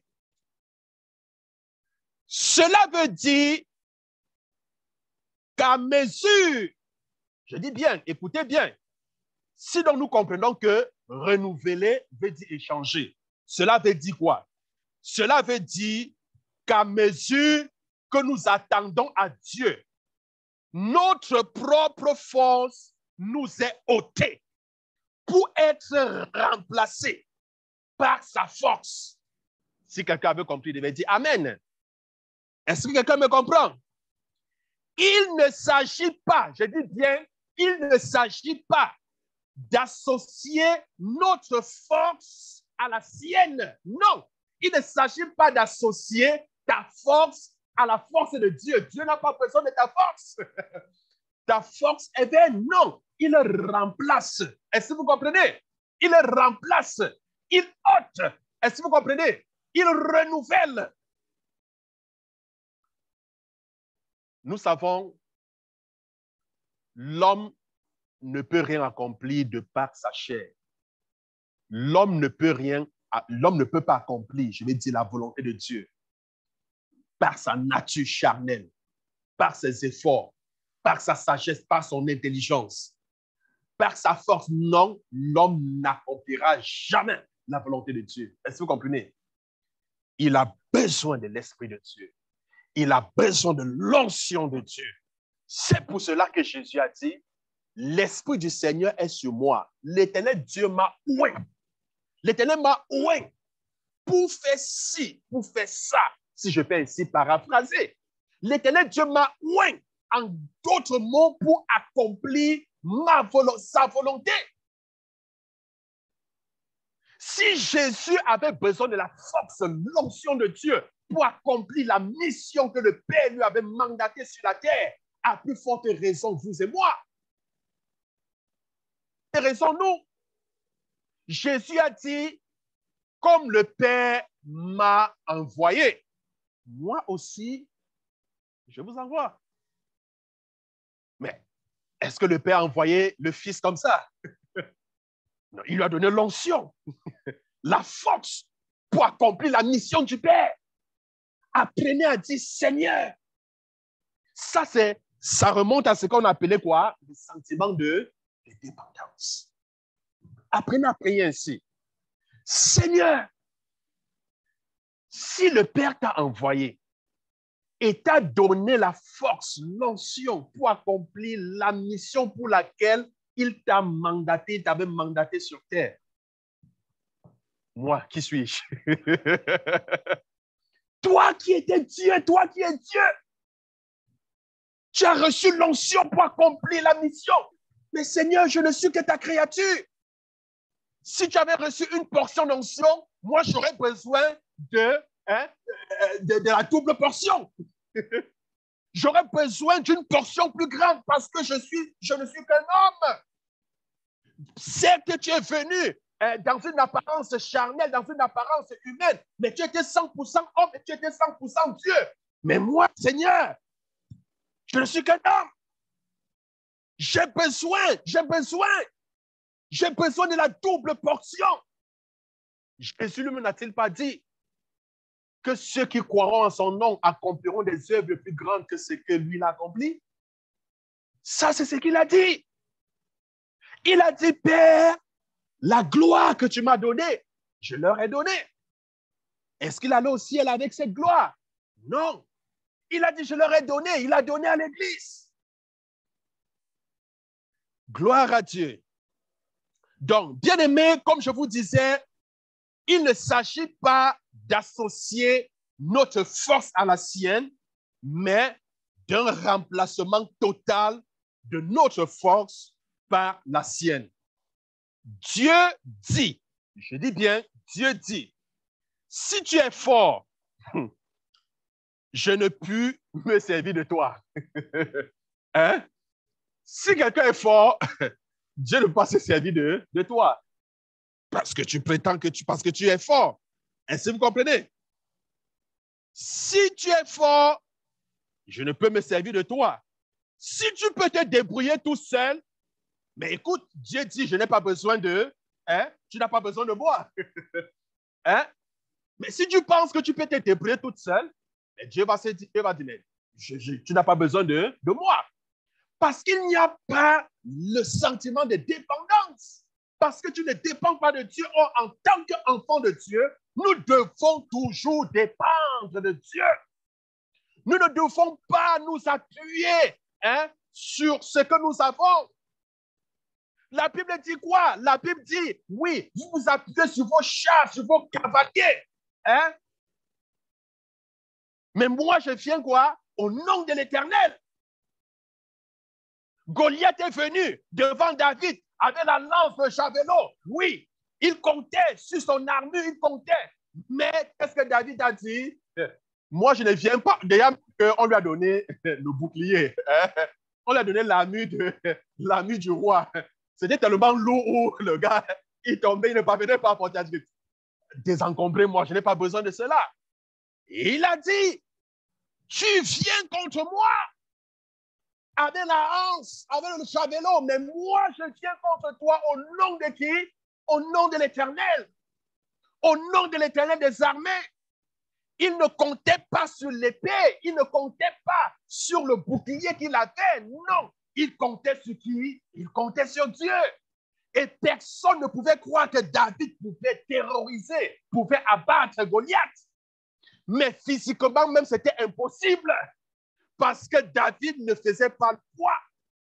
Cela veut dire qu'à mesure, je dis bien, écoutez bien, si donc nous comprenons que renouveler veut dire échanger, cela veut dire quoi? Cela veut dire qu'à mesure que nous attendons à Dieu, notre propre force nous est ôtée pour être remplacée par sa force. Si quelqu'un avait compris, il devait dire Amen. Est-ce que quelqu'un me comprend? Il ne s'agit pas, je dis bien, il ne s'agit pas d'associer notre force à la sienne. Non, il ne s'agit pas d'associer ta force à la force de Dieu. Dieu n'a pas besoin de ta force. Ta force est vaine. Non, il remplace. Est-ce que vous comprenez? Il remplace. Il ôte. Est-ce que vous comprenez? Il renouvelle. Nous savons, l'homme ne peut rien accomplir de par sa chair. L'homme ne peut rien, l'homme ne peut pas accomplir, je vais dire, la volonté de Dieu par sa nature charnelle, par ses efforts, par sa sagesse, par son intelligence, par sa force. Non, l'homme n'accomplira jamais la volonté de Dieu. Est-ce que vous comprenez? Il a besoin de l'Esprit de Dieu. Il a besoin de l'onction de Dieu. C'est pour cela que Jésus a dit, l'Esprit du Seigneur est sur moi. L'Éternel Dieu m'a oué. L'Éternel m'a oué pour faire ci, pour faire ça, si je peux ainsi paraphraser. L'Éternel Dieu m'a oué, en d'autres mots, pour accomplir ma volo- sa volonté. Si Jésus avait besoin de la force, l'onction de Dieu pour accomplir la mission que le Père lui avait mandatée sur la terre, à plus forte raison, vous et moi. Raisons-nous. Jésus a dit, comme le Père m'a envoyé, moi aussi, je vous envoie. Mais est-ce que le Père a envoyé le Fils comme ça? Non, il lui a donné l'onction, la force pour accomplir la mission du Père. Apprenez à dire Seigneur. Ça, c'est, ça remonte à ce qu'on appelait quoi? Le sentiment de, de dépendance. Apprenez à prier ainsi. Seigneur, si le Père t'a envoyé et t'a donné la force, l'onction pour accomplir la mission pour laquelle il t'a mandaté, il t'avait mandaté sur terre, moi, qui suis-je? Toi qui étais Dieu, toi qui es Dieu, tu as reçu l'onction pour accomplir la mission. Mais Seigneur, je ne suis que ta créature. Si tu avais reçu une portion d'onction, moi, j'aurais besoin de, hein, de, de la double portion. J'aurais besoin d'une portion plus grande parce que je, suis, je ne suis qu'un homme. Certes, tu es venu euh, dans une apparence charnelle, dans une apparence humaine, mais tu étais cent pour cent homme et tu étais cent pour cent Dieu. Mais moi, Seigneur, je ne suis qu'un homme. J'ai besoin, j'ai besoin, j'ai besoin de la double portion. Jésus lui n'a-t-il pas dit que ceux qui croiront en son nom accompliront des œuvres plus grandes que ce que lui l'a accompli? Ça, c'est ce qu'il a dit. Il a dit, Père, la gloire que tu m'as donnée, je leur ai donnée. Est-ce qu'il allait au ciel avec cette gloire? Non. Il a dit, je leur ai donné, il a donné à l'Église. Gloire à Dieu. Donc, bien aimé, comme je vous disais, il ne s'agit pas d'associer notre force à la sienne, mais d'un remplacement total de notre force par la sienne. Dieu dit, je dis bien, Dieu dit, si tu es fort, je ne puis me servir de toi. Hein? Si quelqu'un est fort, Dieu ne peut pas se servir de, de toi. Parce que tu prétends que tu, parce que tu es fort. Est-ce que vous comprenez? Si tu es fort, je ne peux me servir de toi. Si tu peux te débrouiller tout seul, mais écoute, Dieu dit, je n'ai pas besoin de, hein? Tu n'as pas besoin de moi. Hein? Mais si tu penses que tu peux te débrouiller toute seule, Dieu va se dire, Dieu va dire, mais je, je, tu n'as pas besoin de, de moi. Parce qu'il n'y a pas le sentiment de dépendance. Parce que tu ne dépends pas de Dieu. Or, en tant qu'enfant de Dieu, nous devons toujours dépendre de Dieu. Nous ne devons pas nous appuyer, hein, sur ce que nous avons. La Bible dit quoi? La Bible dit, oui, vous vous appuyez sur vos chars, sur vos cavaliers. Hein? Mais moi, je viens quoi? Au nom de l'Éternel. Goliath est venu devant David avec la lance de javelot. Oui, il comptait sur son armure, il comptait. Mais qu'est-ce que David a dit? Moi, je ne viens pas. D'ailleurs, on lui a donné le bouclier. Hein? On lui a donné l'armure de, du roi. C'était tellement lourd où le gars, il tombait, il ne parvenait pas à porter à Dieu. Désencombrez-moi, je n'ai pas besoin de cela. Et il a dit, tu viens contre moi avec la hanse, avec le javelot, mais moi, je viens contre toi au nom de qui? Au nom de l'Éternel. Au nom de l'Éternel des armées. Il ne comptait pas sur l'épée, il ne comptait pas sur le bouclier qu'il avait. Non, il comptait sur qui? Il comptait sur Dieu. Et personne ne pouvait croire que David pouvait terroriser, pouvait abattre Goliath. Mais physiquement même, c'était impossible. Parce que David ne faisait pas le poids.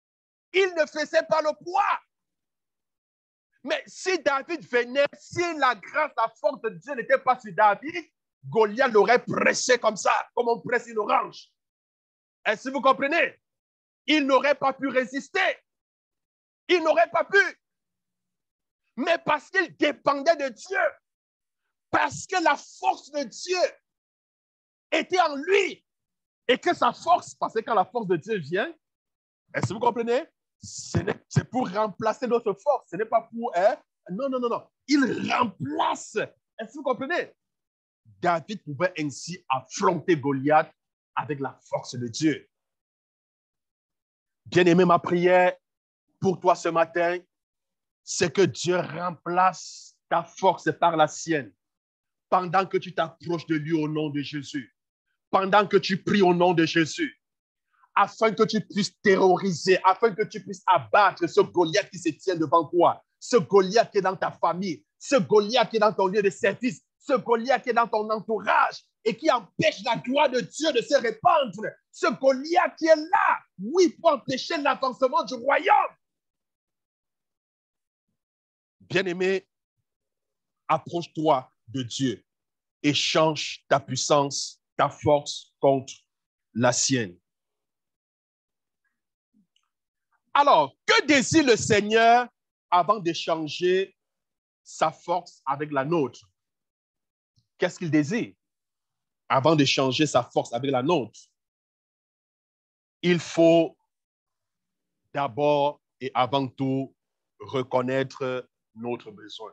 Il ne faisait pas le poids. Mais si David venait, si la grâce, la force de Dieu n'était pas sur David, Goliath l'aurait pressé comme ça, comme on presse une orange. Est-ce que vous comprenez? Il n'aurait pas pu résister. Il n'aurait pas pu. Mais parce qu'il dépendait de Dieu, parce que la force de Dieu était en lui, et que sa force, parce que quand la force de Dieu vient, est-ce que vous comprenez? C'est pour remplacer notre force, ce n'est pas pour... Hein? Non, non, non, non. Il remplace. Est-ce que vous comprenez? David pouvait ainsi affronter Goliath avec la force de Dieu. Bien-aimé, ma prière pour toi ce matin, c'est que Dieu remplace ta force par la sienne pendant que tu t'approches de lui au nom de Jésus, pendant que tu pries au nom de Jésus, afin que tu puisses terroriser, afin que tu puisses abattre ce Goliath qui se tient devant toi, ce Goliath qui est dans ta famille, ce Goliath qui est dans ton lieu de service, ce Goliath qui est dans ton entourage et qui empêche la gloire de Dieu de se répandre, ce Goliath qui est là, oui, pour empêcher l'avancement du royaume. Bien-aimé, approche-toi de Dieu et change ta puissance, ta force contre la sienne. Alors, que désire le Seigneur avant d'échanger sa force avec la nôtre? Qu'est-ce qu'il désire avant d'échanger sa force avec la nôtre? Il faut d'abord et avant tout reconnaître notre besoin.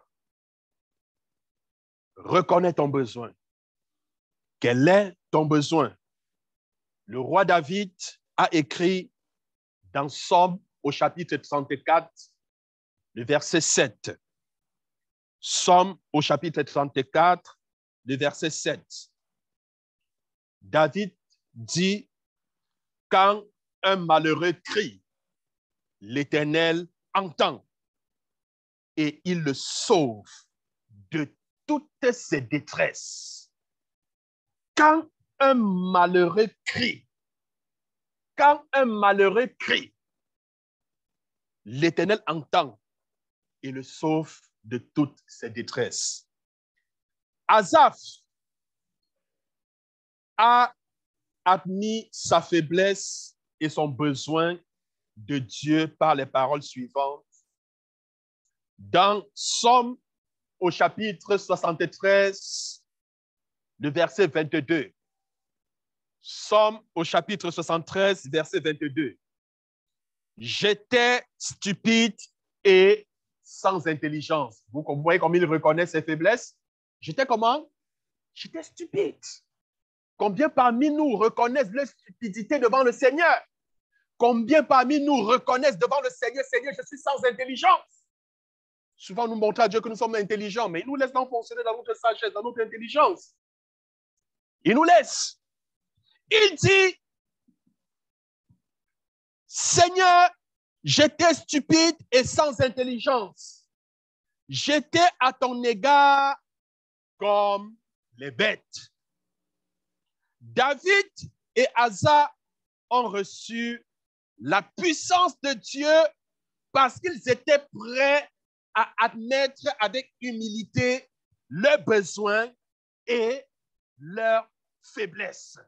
Reconnais ton besoin. Quel est ton besoin? Le roi David a écrit dans Somme au chapitre trente-quatre, le verset sept. Somme au chapitre trente-quatre, le verset sept. David dit, quand un malheureux crie, l'Éternel entend et il le sauve de toutes ses détresses. Quand un malheureux crie, quand un malheureux crie, l'Éternel entend et le sauve de toutes ses détresses. Asaph a admis sa faiblesse et son besoin de Dieu par les paroles suivantes. Dans Somme au chapitre soixante-treize, le verset vingt-deux. Somme au chapitre soixante-treize, verset vingt-deux. J'étais stupide et sans intelligence. Vous voyez comme il reconnaît ses faiblesses? J'étais comment? J'étais stupide. Combien parmi nous reconnaissent leur stupidité devant le Seigneur? Combien parmi nous reconnaissent devant le Seigneur, Seigneur, je suis sans intelligence? Souvent, nous montrons à Dieu que nous sommes intelligents, mais il nous laisse donc fonctionner dans notre sagesse, dans notre intelligence. Il nous laisse. Il dit, Seigneur, j'étais stupide et sans intelligence. J'étais à ton égard comme les bêtes. David et Asa ont reçu la puissance de Dieu parce qu'ils étaient prêts à admettre avec humilité leurs besoins et leurs faiblesses.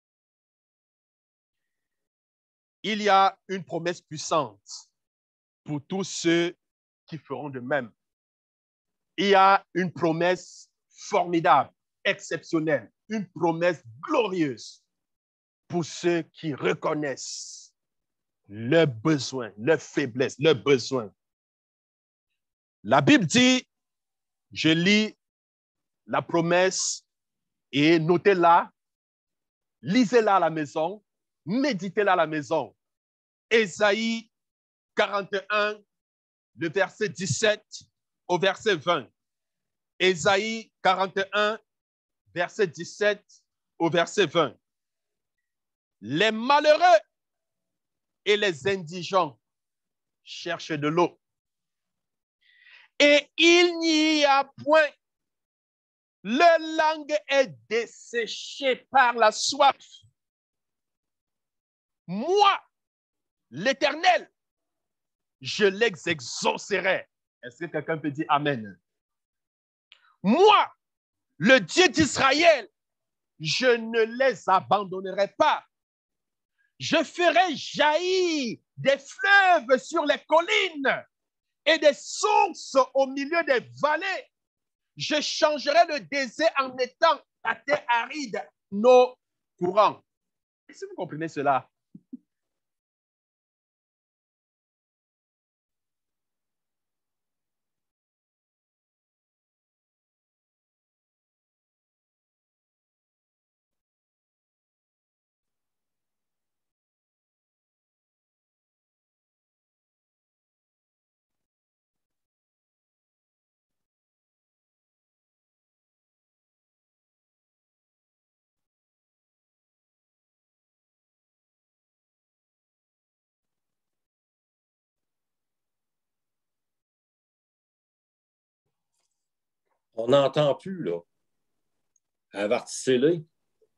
Il y a une promesse puissante pour tous ceux qui feront de même. Il y a une promesse formidable, exceptionnelle, une promesse glorieuse pour ceux qui reconnaissent leurs besoins, leurs faiblesses, leurs besoins. La Bible dit, je lis la promesse et notez-la, lisez-la à la maison, méditez-la à la maison. Ésaïe quarante et un, le verset dix-sept au verset vingt. Ésaïe quarante et un, verset dix-sept au verset vingt. Les malheureux et les indigents cherchent de l'eau. Et il n'y a point. Leur langue est desséchée par la soif. Moi, l'Éternel, je les exaucerai. Est-ce que quelqu'un peut dire Amen? Moi, le Dieu d'Israël, je ne les abandonnerai pas. Je ferai jaillir des fleuves sur les collines et des sources au milieu des vallées. Je changerai le désert en étant la terre aride, nos courants. Est-ce que vous comprenez cela? On n'entend plus, là. Avertissez-les.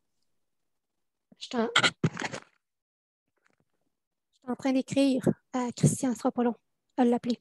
Je suis en... en train d'écrire à Christian, ce ne sera pas long à l'appeler.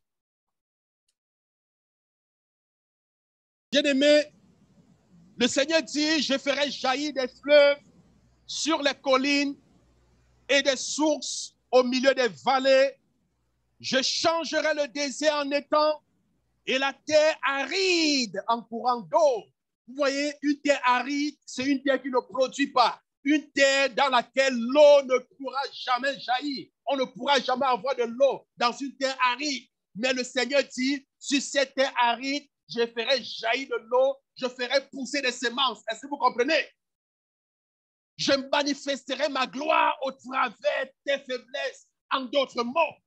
Bien-aimé, le Seigneur dit, je ferai jaillir des fleuves sur les collines et des sources au milieu des vallées. Je changerai le désert en étang et la terre aride en courant d'eau. Vous voyez, une terre aride, c'est une terre qui ne produit pas. Une terre dans laquelle l'eau ne pourra jamais jaillir. On ne pourra jamais avoir de l'eau dans une terre aride. Mais le Seigneur dit, sur cette terre aride, je ferai jaillir de l'eau, je ferai pousser des semences. Est-ce que vous comprenez? Je manifesterai ma gloire au travers des faiblesses. En d'autres mots,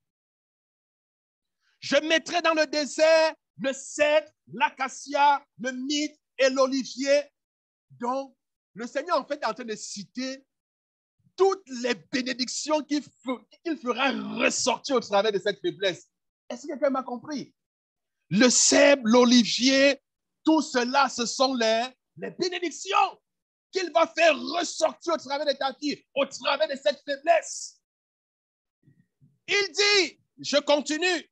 je mettrai dans le désert le cèdre, l'acacia, le myrte et l'olivier. Donc, le Seigneur, en fait, est en train de citer toutes les bénédictions qu'il qu'il fera ressortir au travers de cette faiblesse. Est-ce que quelqu'un m'a compris? Le cèdre, l'olivier, tout cela, ce sont les, les bénédictions qu'il va faire ressortir au travers de ta vie, au travers de cette faiblesse. Il dit, je continue,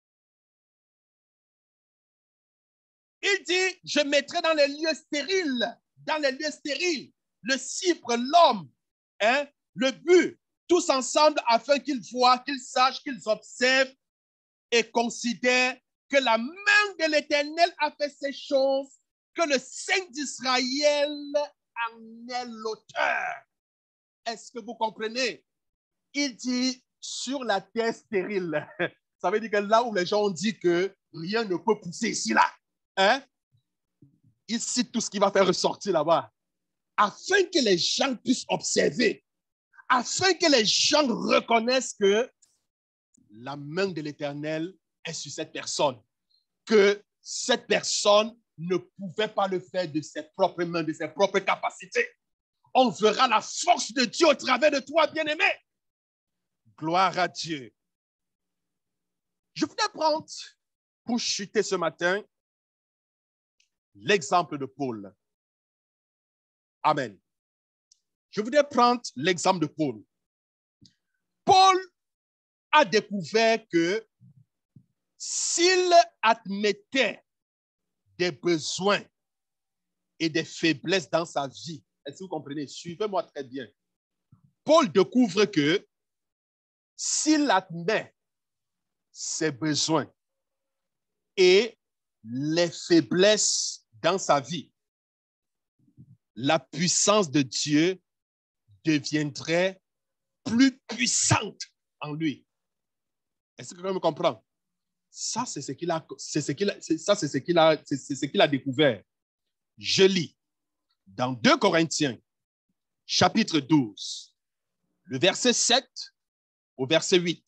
il dit, je mettrai dans les lieux stériles, dans les lieux stériles, le cypre, l'homme, hein, le but, tous ensemble afin qu'ils voient, qu'ils sachent, qu'ils observent et considèrent que la main de l'Éternel a fait ces choses, que le Saint d'Israël en est l'auteur. Est-ce que vous comprenez? Il dit sur la terre stérile. Ça veut dire que là où les gens ont dit que rien ne peut pousser ici, là, hein? Il cite tout ce qui va faire ressortir là-bas, afin que les gens puissent observer, afin que les gens reconnaissent que la main de l'Éternel est sur cette personne, que cette personne ne pouvait pas le faire de ses propres mains, de ses propres capacités. On verra la force de Dieu au travers de toi, bien-aimé. Gloire à Dieu. Je voudrais prendre, pour chuter ce matin, l'exemple de Paul. Amen. Je voudrais prendre l'exemple de Paul. Paul a découvert que s'il admettait des besoins et des faiblesses dans sa vie, est-ce que vous comprenez? Suivez-moi très bien. Paul découvre que s'il admet ses besoins et les faiblesses dans sa vie, la puissance de Dieu deviendrait plus puissante en lui. Est-ce que quelqu'un me comprend? Ça, c'est ce qu'il a, c'est ce qu'il a, ça, c'est ce qu'il a, c'est ce qu'il a découvert. Je lis dans deux Corinthiens, chapitre douze, le verset sept au verset huit.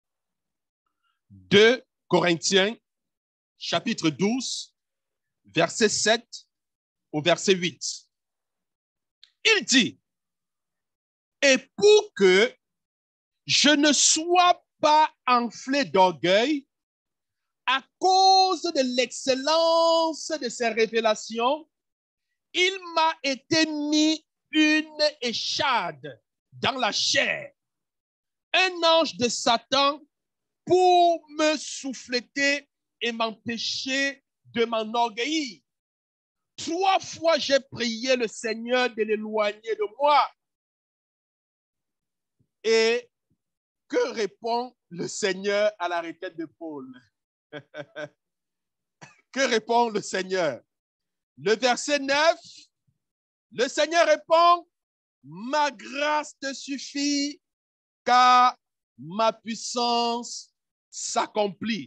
deux Corinthiens, chapitre douze, verset sept au verset huit. Il dit, et pour que je ne sois pas enflé d'orgueil à cause de l'excellence de ces révélations, il m'a été mis une échade dans la chair, un ange de Satan pour me souffleter et m'empêcher de m'enorgueillir. Trois fois, j'ai prié le Seigneur de l'éloigner de moi. Et que répond le Seigneur à la requête de Paul? Que répond le Seigneur? Le verset neuf, le Seigneur répond, « Ma grâce te suffit, car ma puissance s'accomplit. »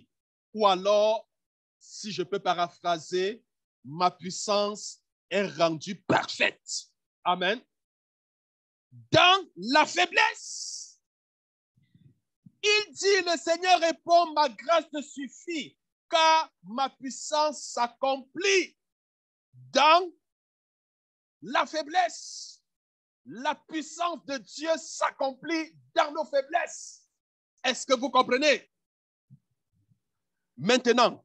Ou alors, si je peux paraphraser, ma puissance est rendue parfaite. Amen. Dans la faiblesse. Il dit, le Seigneur répond, ma grâce te suffit, car ma puissance s'accomplit dans la faiblesse. La puissance de Dieu s'accomplit dans nos faiblesses. Est-ce que vous comprenez? Maintenant,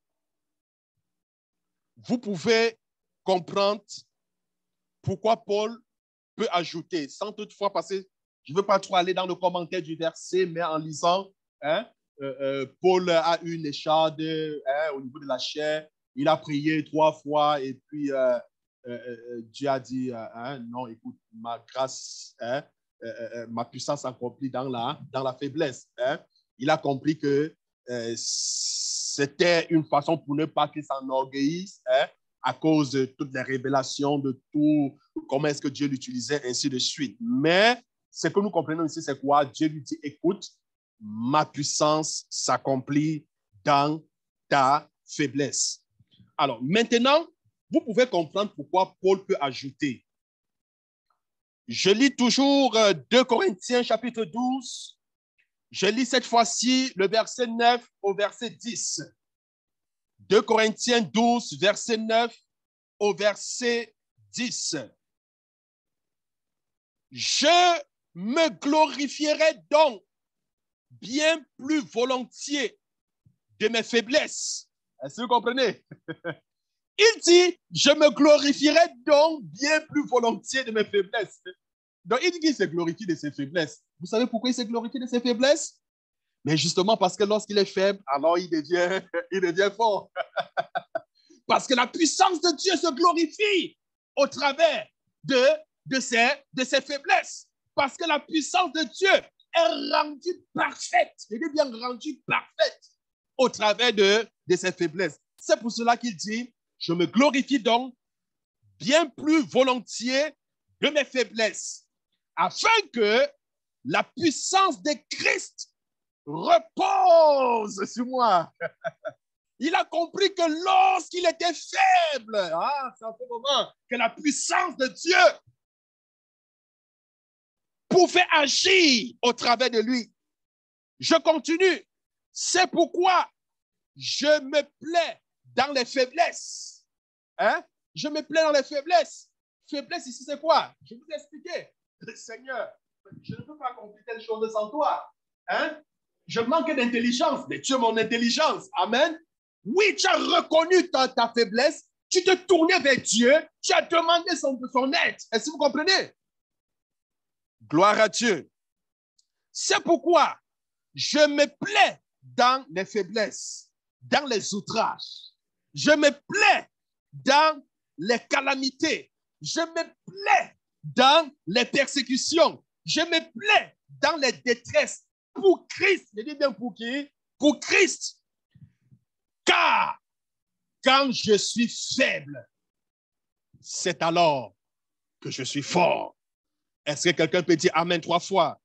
vous pouvez comprendre pourquoi Paul peut ajouter, sans toutefois passer, je ne veux pas trop aller dans le commentaire du verset, mais en lisant, hein, euh, euh, Paul a eu une écharde hein, au niveau de la chair, il a prié trois fois et puis euh, euh, euh, Dieu a dit, euh, hein, non, écoute, ma grâce, hein, euh, euh, ma puissance s'accomplit dans la, dans la faiblesse. Hein. Il a compris que euh, c'était une façon pour ne pas qu'il s'enorgueillisse, hein, à cause de toutes les révélations, de tout, comment est-ce que Dieu l'utilisait, ainsi de suite. Mais ce que nous comprenons ici, c'est quoi? Dieu lui dit, écoute, ma puissance s'accomplit dans ta faiblesse. Alors, maintenant, vous pouvez comprendre pourquoi Paul peut ajouter. Je lis toujours deux Corinthiens chapitre douze. Je lis cette fois-ci le verset neuf au verset dix. deux Corinthiens douze, verset neuf au verset dix. Je me glorifierai donc bien plus volontiers de mes faiblesses. Est-ce que vous comprenez? Il dit, je me glorifierai donc bien plus volontiers de mes faiblesses. Donc, il dit qu'il se glorifie de ses faiblesses. Vous savez pourquoi il se glorifie de ses faiblesses? Mais justement parce que lorsqu'il est faible, alors il devient, il devient fort. Parce que la puissance de Dieu se glorifie au travers de, de, ses, de ses faiblesses. Parce que la puissance de Dieu est rendue parfaite. Il est bien rendue parfaite au travers de, de ses faiblesses. C'est pour cela qu'il dit, je me glorifie donc bien plus volontiers de mes faiblesses, afin que la puissance de Christ repose sur moi. Il a compris que lorsqu'il était faible, ah, c'est en ce moment que la puissance de Dieu pouvait agir au travers de lui. Je continue. C'est pourquoi je me plais dans les faiblesses. Hein? Je me plais dans les faiblesses. Faiblesse ici, c'est quoi? Je vous ai expliqué. Seigneur, je ne peux pas accomplir telle chose sans toi. Hein? Je manque d'intelligence, mais tu es mon intelligence. Amen. Oui, tu as reconnu ta, ta faiblesse. Tu te tournais vers Dieu. Tu as demandé son, son aide. Est-ce que vous comprenez? Gloire à Dieu. C'est pourquoi je me plais dans les faiblesses, dans les outrages. Je me plais dans les calamités. Je me plais dans les persécutions. Je me plais dans les détresses pour Christ. Je dis bien pour qui? Pour Christ. Car quand je suis faible, c'est alors que je suis fort. Est-ce que quelqu'un peut dire Amen trois fois?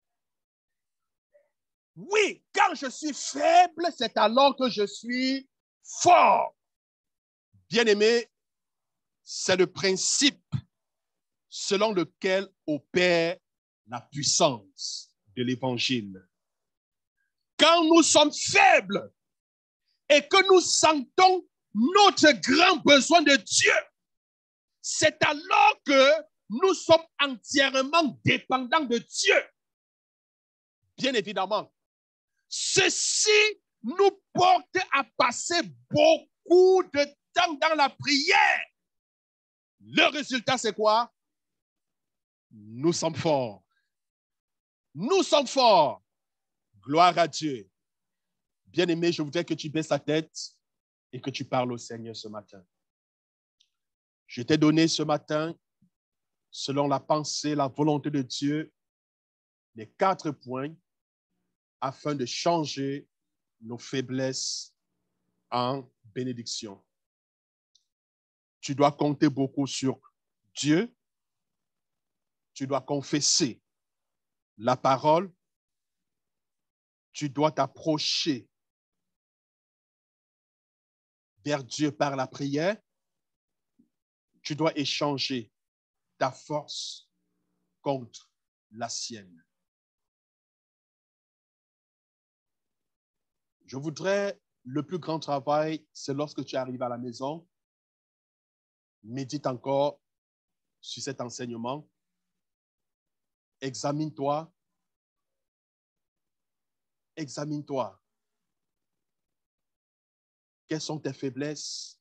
Oui, quand je suis faible, c'est alors que je suis fort. Bien-aimé, c'est le principe selon lequel opère la puissance de l'Évangile. Quand nous sommes faibles et que nous sentons notre grand besoin de Dieu, c'est alors que nous sommes entièrement dépendants de Dieu. Bien évidemment, ceci nous porte à passer beaucoup de temps dans la prière. Le résultat, c'est quoi? Nous sommes forts. Nous sommes forts. Gloire à Dieu. Bien-aimé, je voudrais que tu baisses la tête et que tu parles au Seigneur ce matin. Je t'ai donné ce matin, selon la pensée, la volonté de Dieu, les quatre points afin de changer nos faiblesses en bénédiction. Tu dois compter beaucoup sur Dieu. Tu dois confesser la parole. Tu dois t'approcher vers Dieu par la prière. Tu dois échanger ta force contre la sienne. Je voudrais, le plus grand travail, c'est lorsque tu arrives à la maison, médite encore sur cet enseignement, examine-toi, examine-toi. Quelles sont tes faiblesses?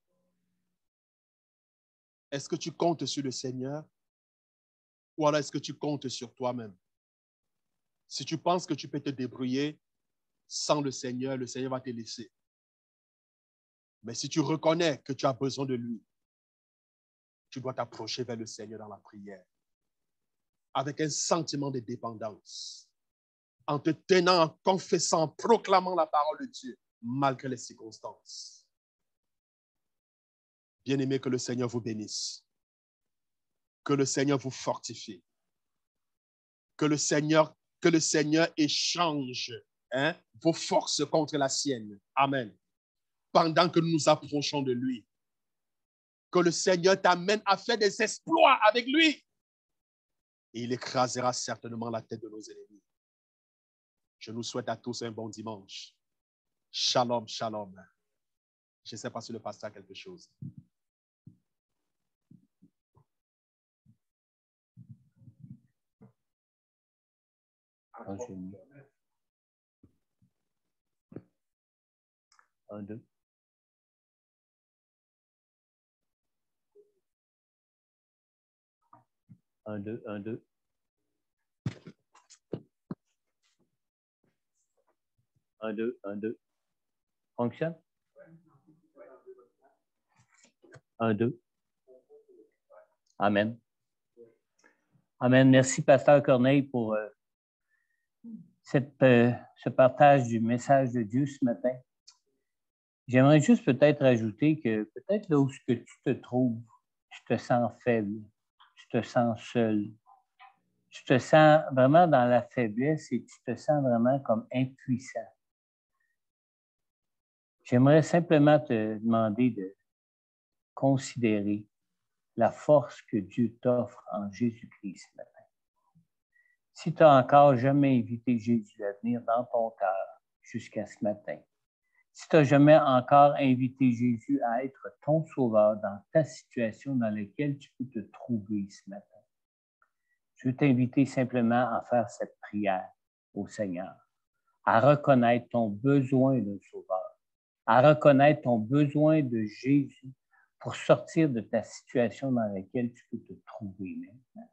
Est-ce que tu comptes sur le Seigneur? Ou alors est-ce que tu comptes sur toi-même? Si tu penses que tu peux te débrouiller sans le Seigneur, le Seigneur va te laisser. Mais si tu reconnais que tu as besoin de lui, tu dois t'approcher vers le Seigneur dans la prière avec un sentiment de dépendance, en te tenant, en confessant, en proclamant la parole de Dieu, malgré les circonstances. Bien-aimé, que le Seigneur vous bénisse, que le Seigneur vous fortifie, que le Seigneur, que le Seigneur échange hein, vos forces contre la sienne. Amen. Pendant que nous nous approchons de lui, que le Seigneur t'amène à faire des exploits avec lui. Et il écrasera certainement la tête de nos ennemis. Je nous souhaite à tous un bon dimanche. Shalom, shalom. Je ne sais pas si le pasteur a quelque chose. Un, deux. Un, deux, un, deux. Un, deux, un, deux. Fonctionne? Un, deux. Amen. Amen. Merci, Pasteur Corneille, pour euh, cette, euh, ce partage du message de Dieu ce matin. J'aimerais juste peut-être ajouter que peut-être là où tu te trouves, tu te sens faible, tu te sens seul, tu te sens vraiment dans la faiblesse et tu te sens vraiment comme impuissant. J'aimerais simplement te demander de considérer la force que Dieu t'offre en Jésus-Christ ce matin. Si tu n'as encore jamais invité Jésus à venir dans ton cœur jusqu'à ce matin, si tu n'as jamais encore invité Jésus à être ton sauveur dans ta situation dans laquelle tu peux te trouver ce matin, je veux t'inviter simplement à faire cette prière au Seigneur, à reconnaître ton besoin d'un sauveur, à reconnaître ton besoin de Jésus pour sortir de ta situation dans laquelle tu peux te trouver maintenant.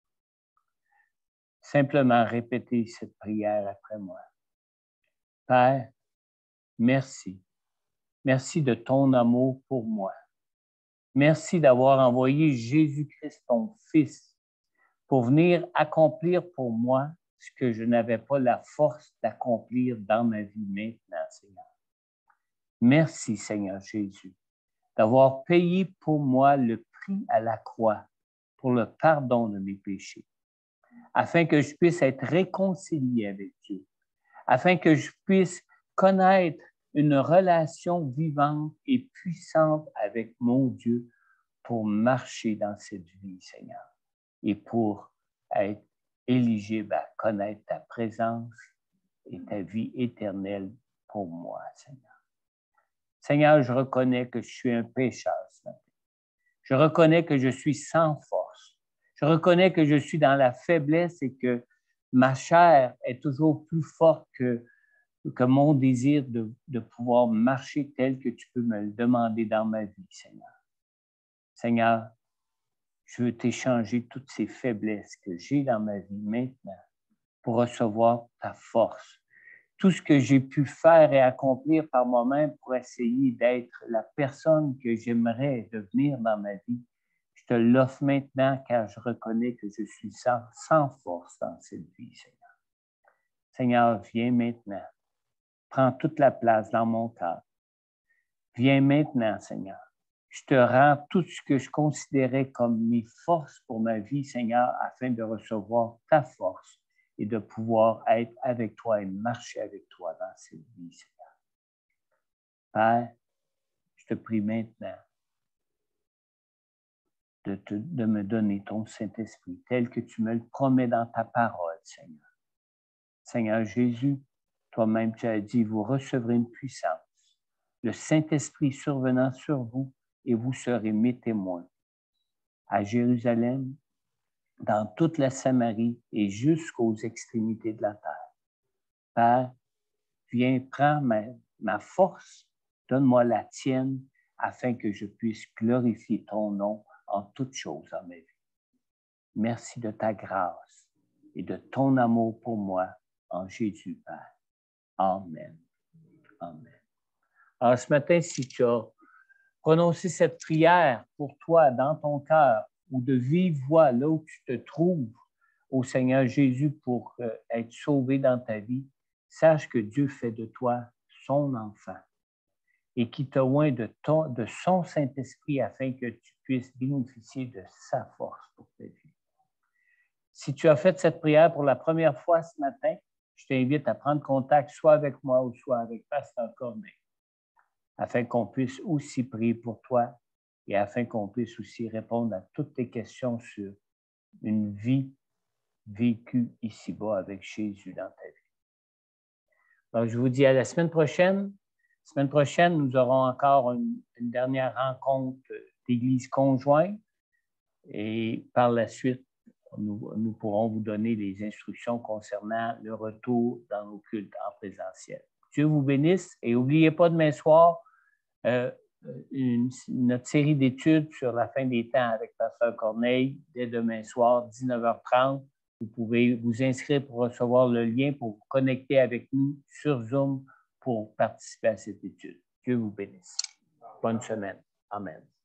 Simplement répéter cette prière après moi. Père, merci. Merci de ton amour pour moi. Merci d'avoir envoyé Jésus-Christ, ton Fils, pour venir accomplir pour moi ce que je n'avais pas la force d'accomplir dans ma vie maintenant, Seigneur. Merci, Seigneur Jésus, d'avoir payé pour moi le prix à la croix pour le pardon de mes péchés, afin que je puisse être réconcilié avec Dieu, afin que je puisse connaître une relation vivante et puissante avec mon Dieu pour marcher dans cette vie, Seigneur, et pour être éligible à connaître ta présence et ta vie éternelle pour moi, Seigneur. Seigneur, je reconnais que je suis un pécheur ce matin. Je reconnais que je suis sans force. Je reconnais que je suis dans la faiblesse et que ma chair est toujours plus forte que, que mon désir de, de pouvoir marcher tel que tu peux me le demander dans ma vie, Seigneur. Seigneur, je veux t'échanger toutes ces faiblesses que j'ai dans ma vie maintenant pour recevoir ta force. tout ce que j'ai pu faire et accomplir par moi-même pour essayer d'être la personne que j'aimerais devenir dans ma vie, je te l'offre maintenant car je reconnais que je suis sans, sans force dans cette vie, Seigneur. Seigneur, viens maintenant. Prends toute la place dans mon cœur. Viens maintenant, Seigneur. Je te rends tout ce que je considérais comme mes forces pour ma vie, Seigneur, afin de recevoir ta force et de pouvoir être avec toi et marcher avec toi dans cette vie, Seigneur. Père, je te prie maintenant de, te, de me donner ton Saint-Esprit tel que tu me le promets dans ta parole, Seigneur. Seigneur Jésus, toi-même tu as dit, vous recevrez une puissance, le Saint-Esprit survenant sur vous, et vous serez mes témoins à Jérusalem, dans toute la Samarie et jusqu'aux extrémités de la terre. Père, viens, prends ma, ma force, donne-moi la tienne, afin que je puisse glorifier ton nom en toutes choses dans ma vie. Merci de ta grâce et de ton amour pour moi en Jésus, Père. Amen. Amen. Alors, ce matin, si tu as prononcé cette prière pour toi dans ton cœur ou de vive voix là où tu te trouves au Seigneur Jésus pour euh, être sauvé dans ta vie, sache que Dieu fait de toi son enfant et qu'il t'a oint de, ton, de son Saint-Esprit afin que tu puisses bénéficier de sa force pour ta vie. Si tu as fait cette prière pour la première fois ce matin, je t'invite à prendre contact soit avec moi ou soit avec Pasteur Corneille, afin qu'on puisse aussi prier pour toi et afin qu'on puisse aussi répondre à toutes tes questions sur une vie vécue ici-bas avec Jésus dans ta vie. Donc, je vous dis à la semaine prochaine. La semaine prochaine, nous aurons encore une, une dernière rencontre d'église conjointe et par la suite, nous, nous pourrons vous donner les instructions concernant le retour dans nos cultes en présentiel. Dieu vous bénisse et n'oubliez pas demain soir, Euh, une, notre série d'études sur la fin des temps avec Pasteur Corneille dès demain soir, dix-neuf heures trente. Vous pouvez vous inscrire pour recevoir le lien pour vous connecter avec nous sur Zoom pour participer à cette étude. Dieu vous bénisse. Bonne semaine. Amen.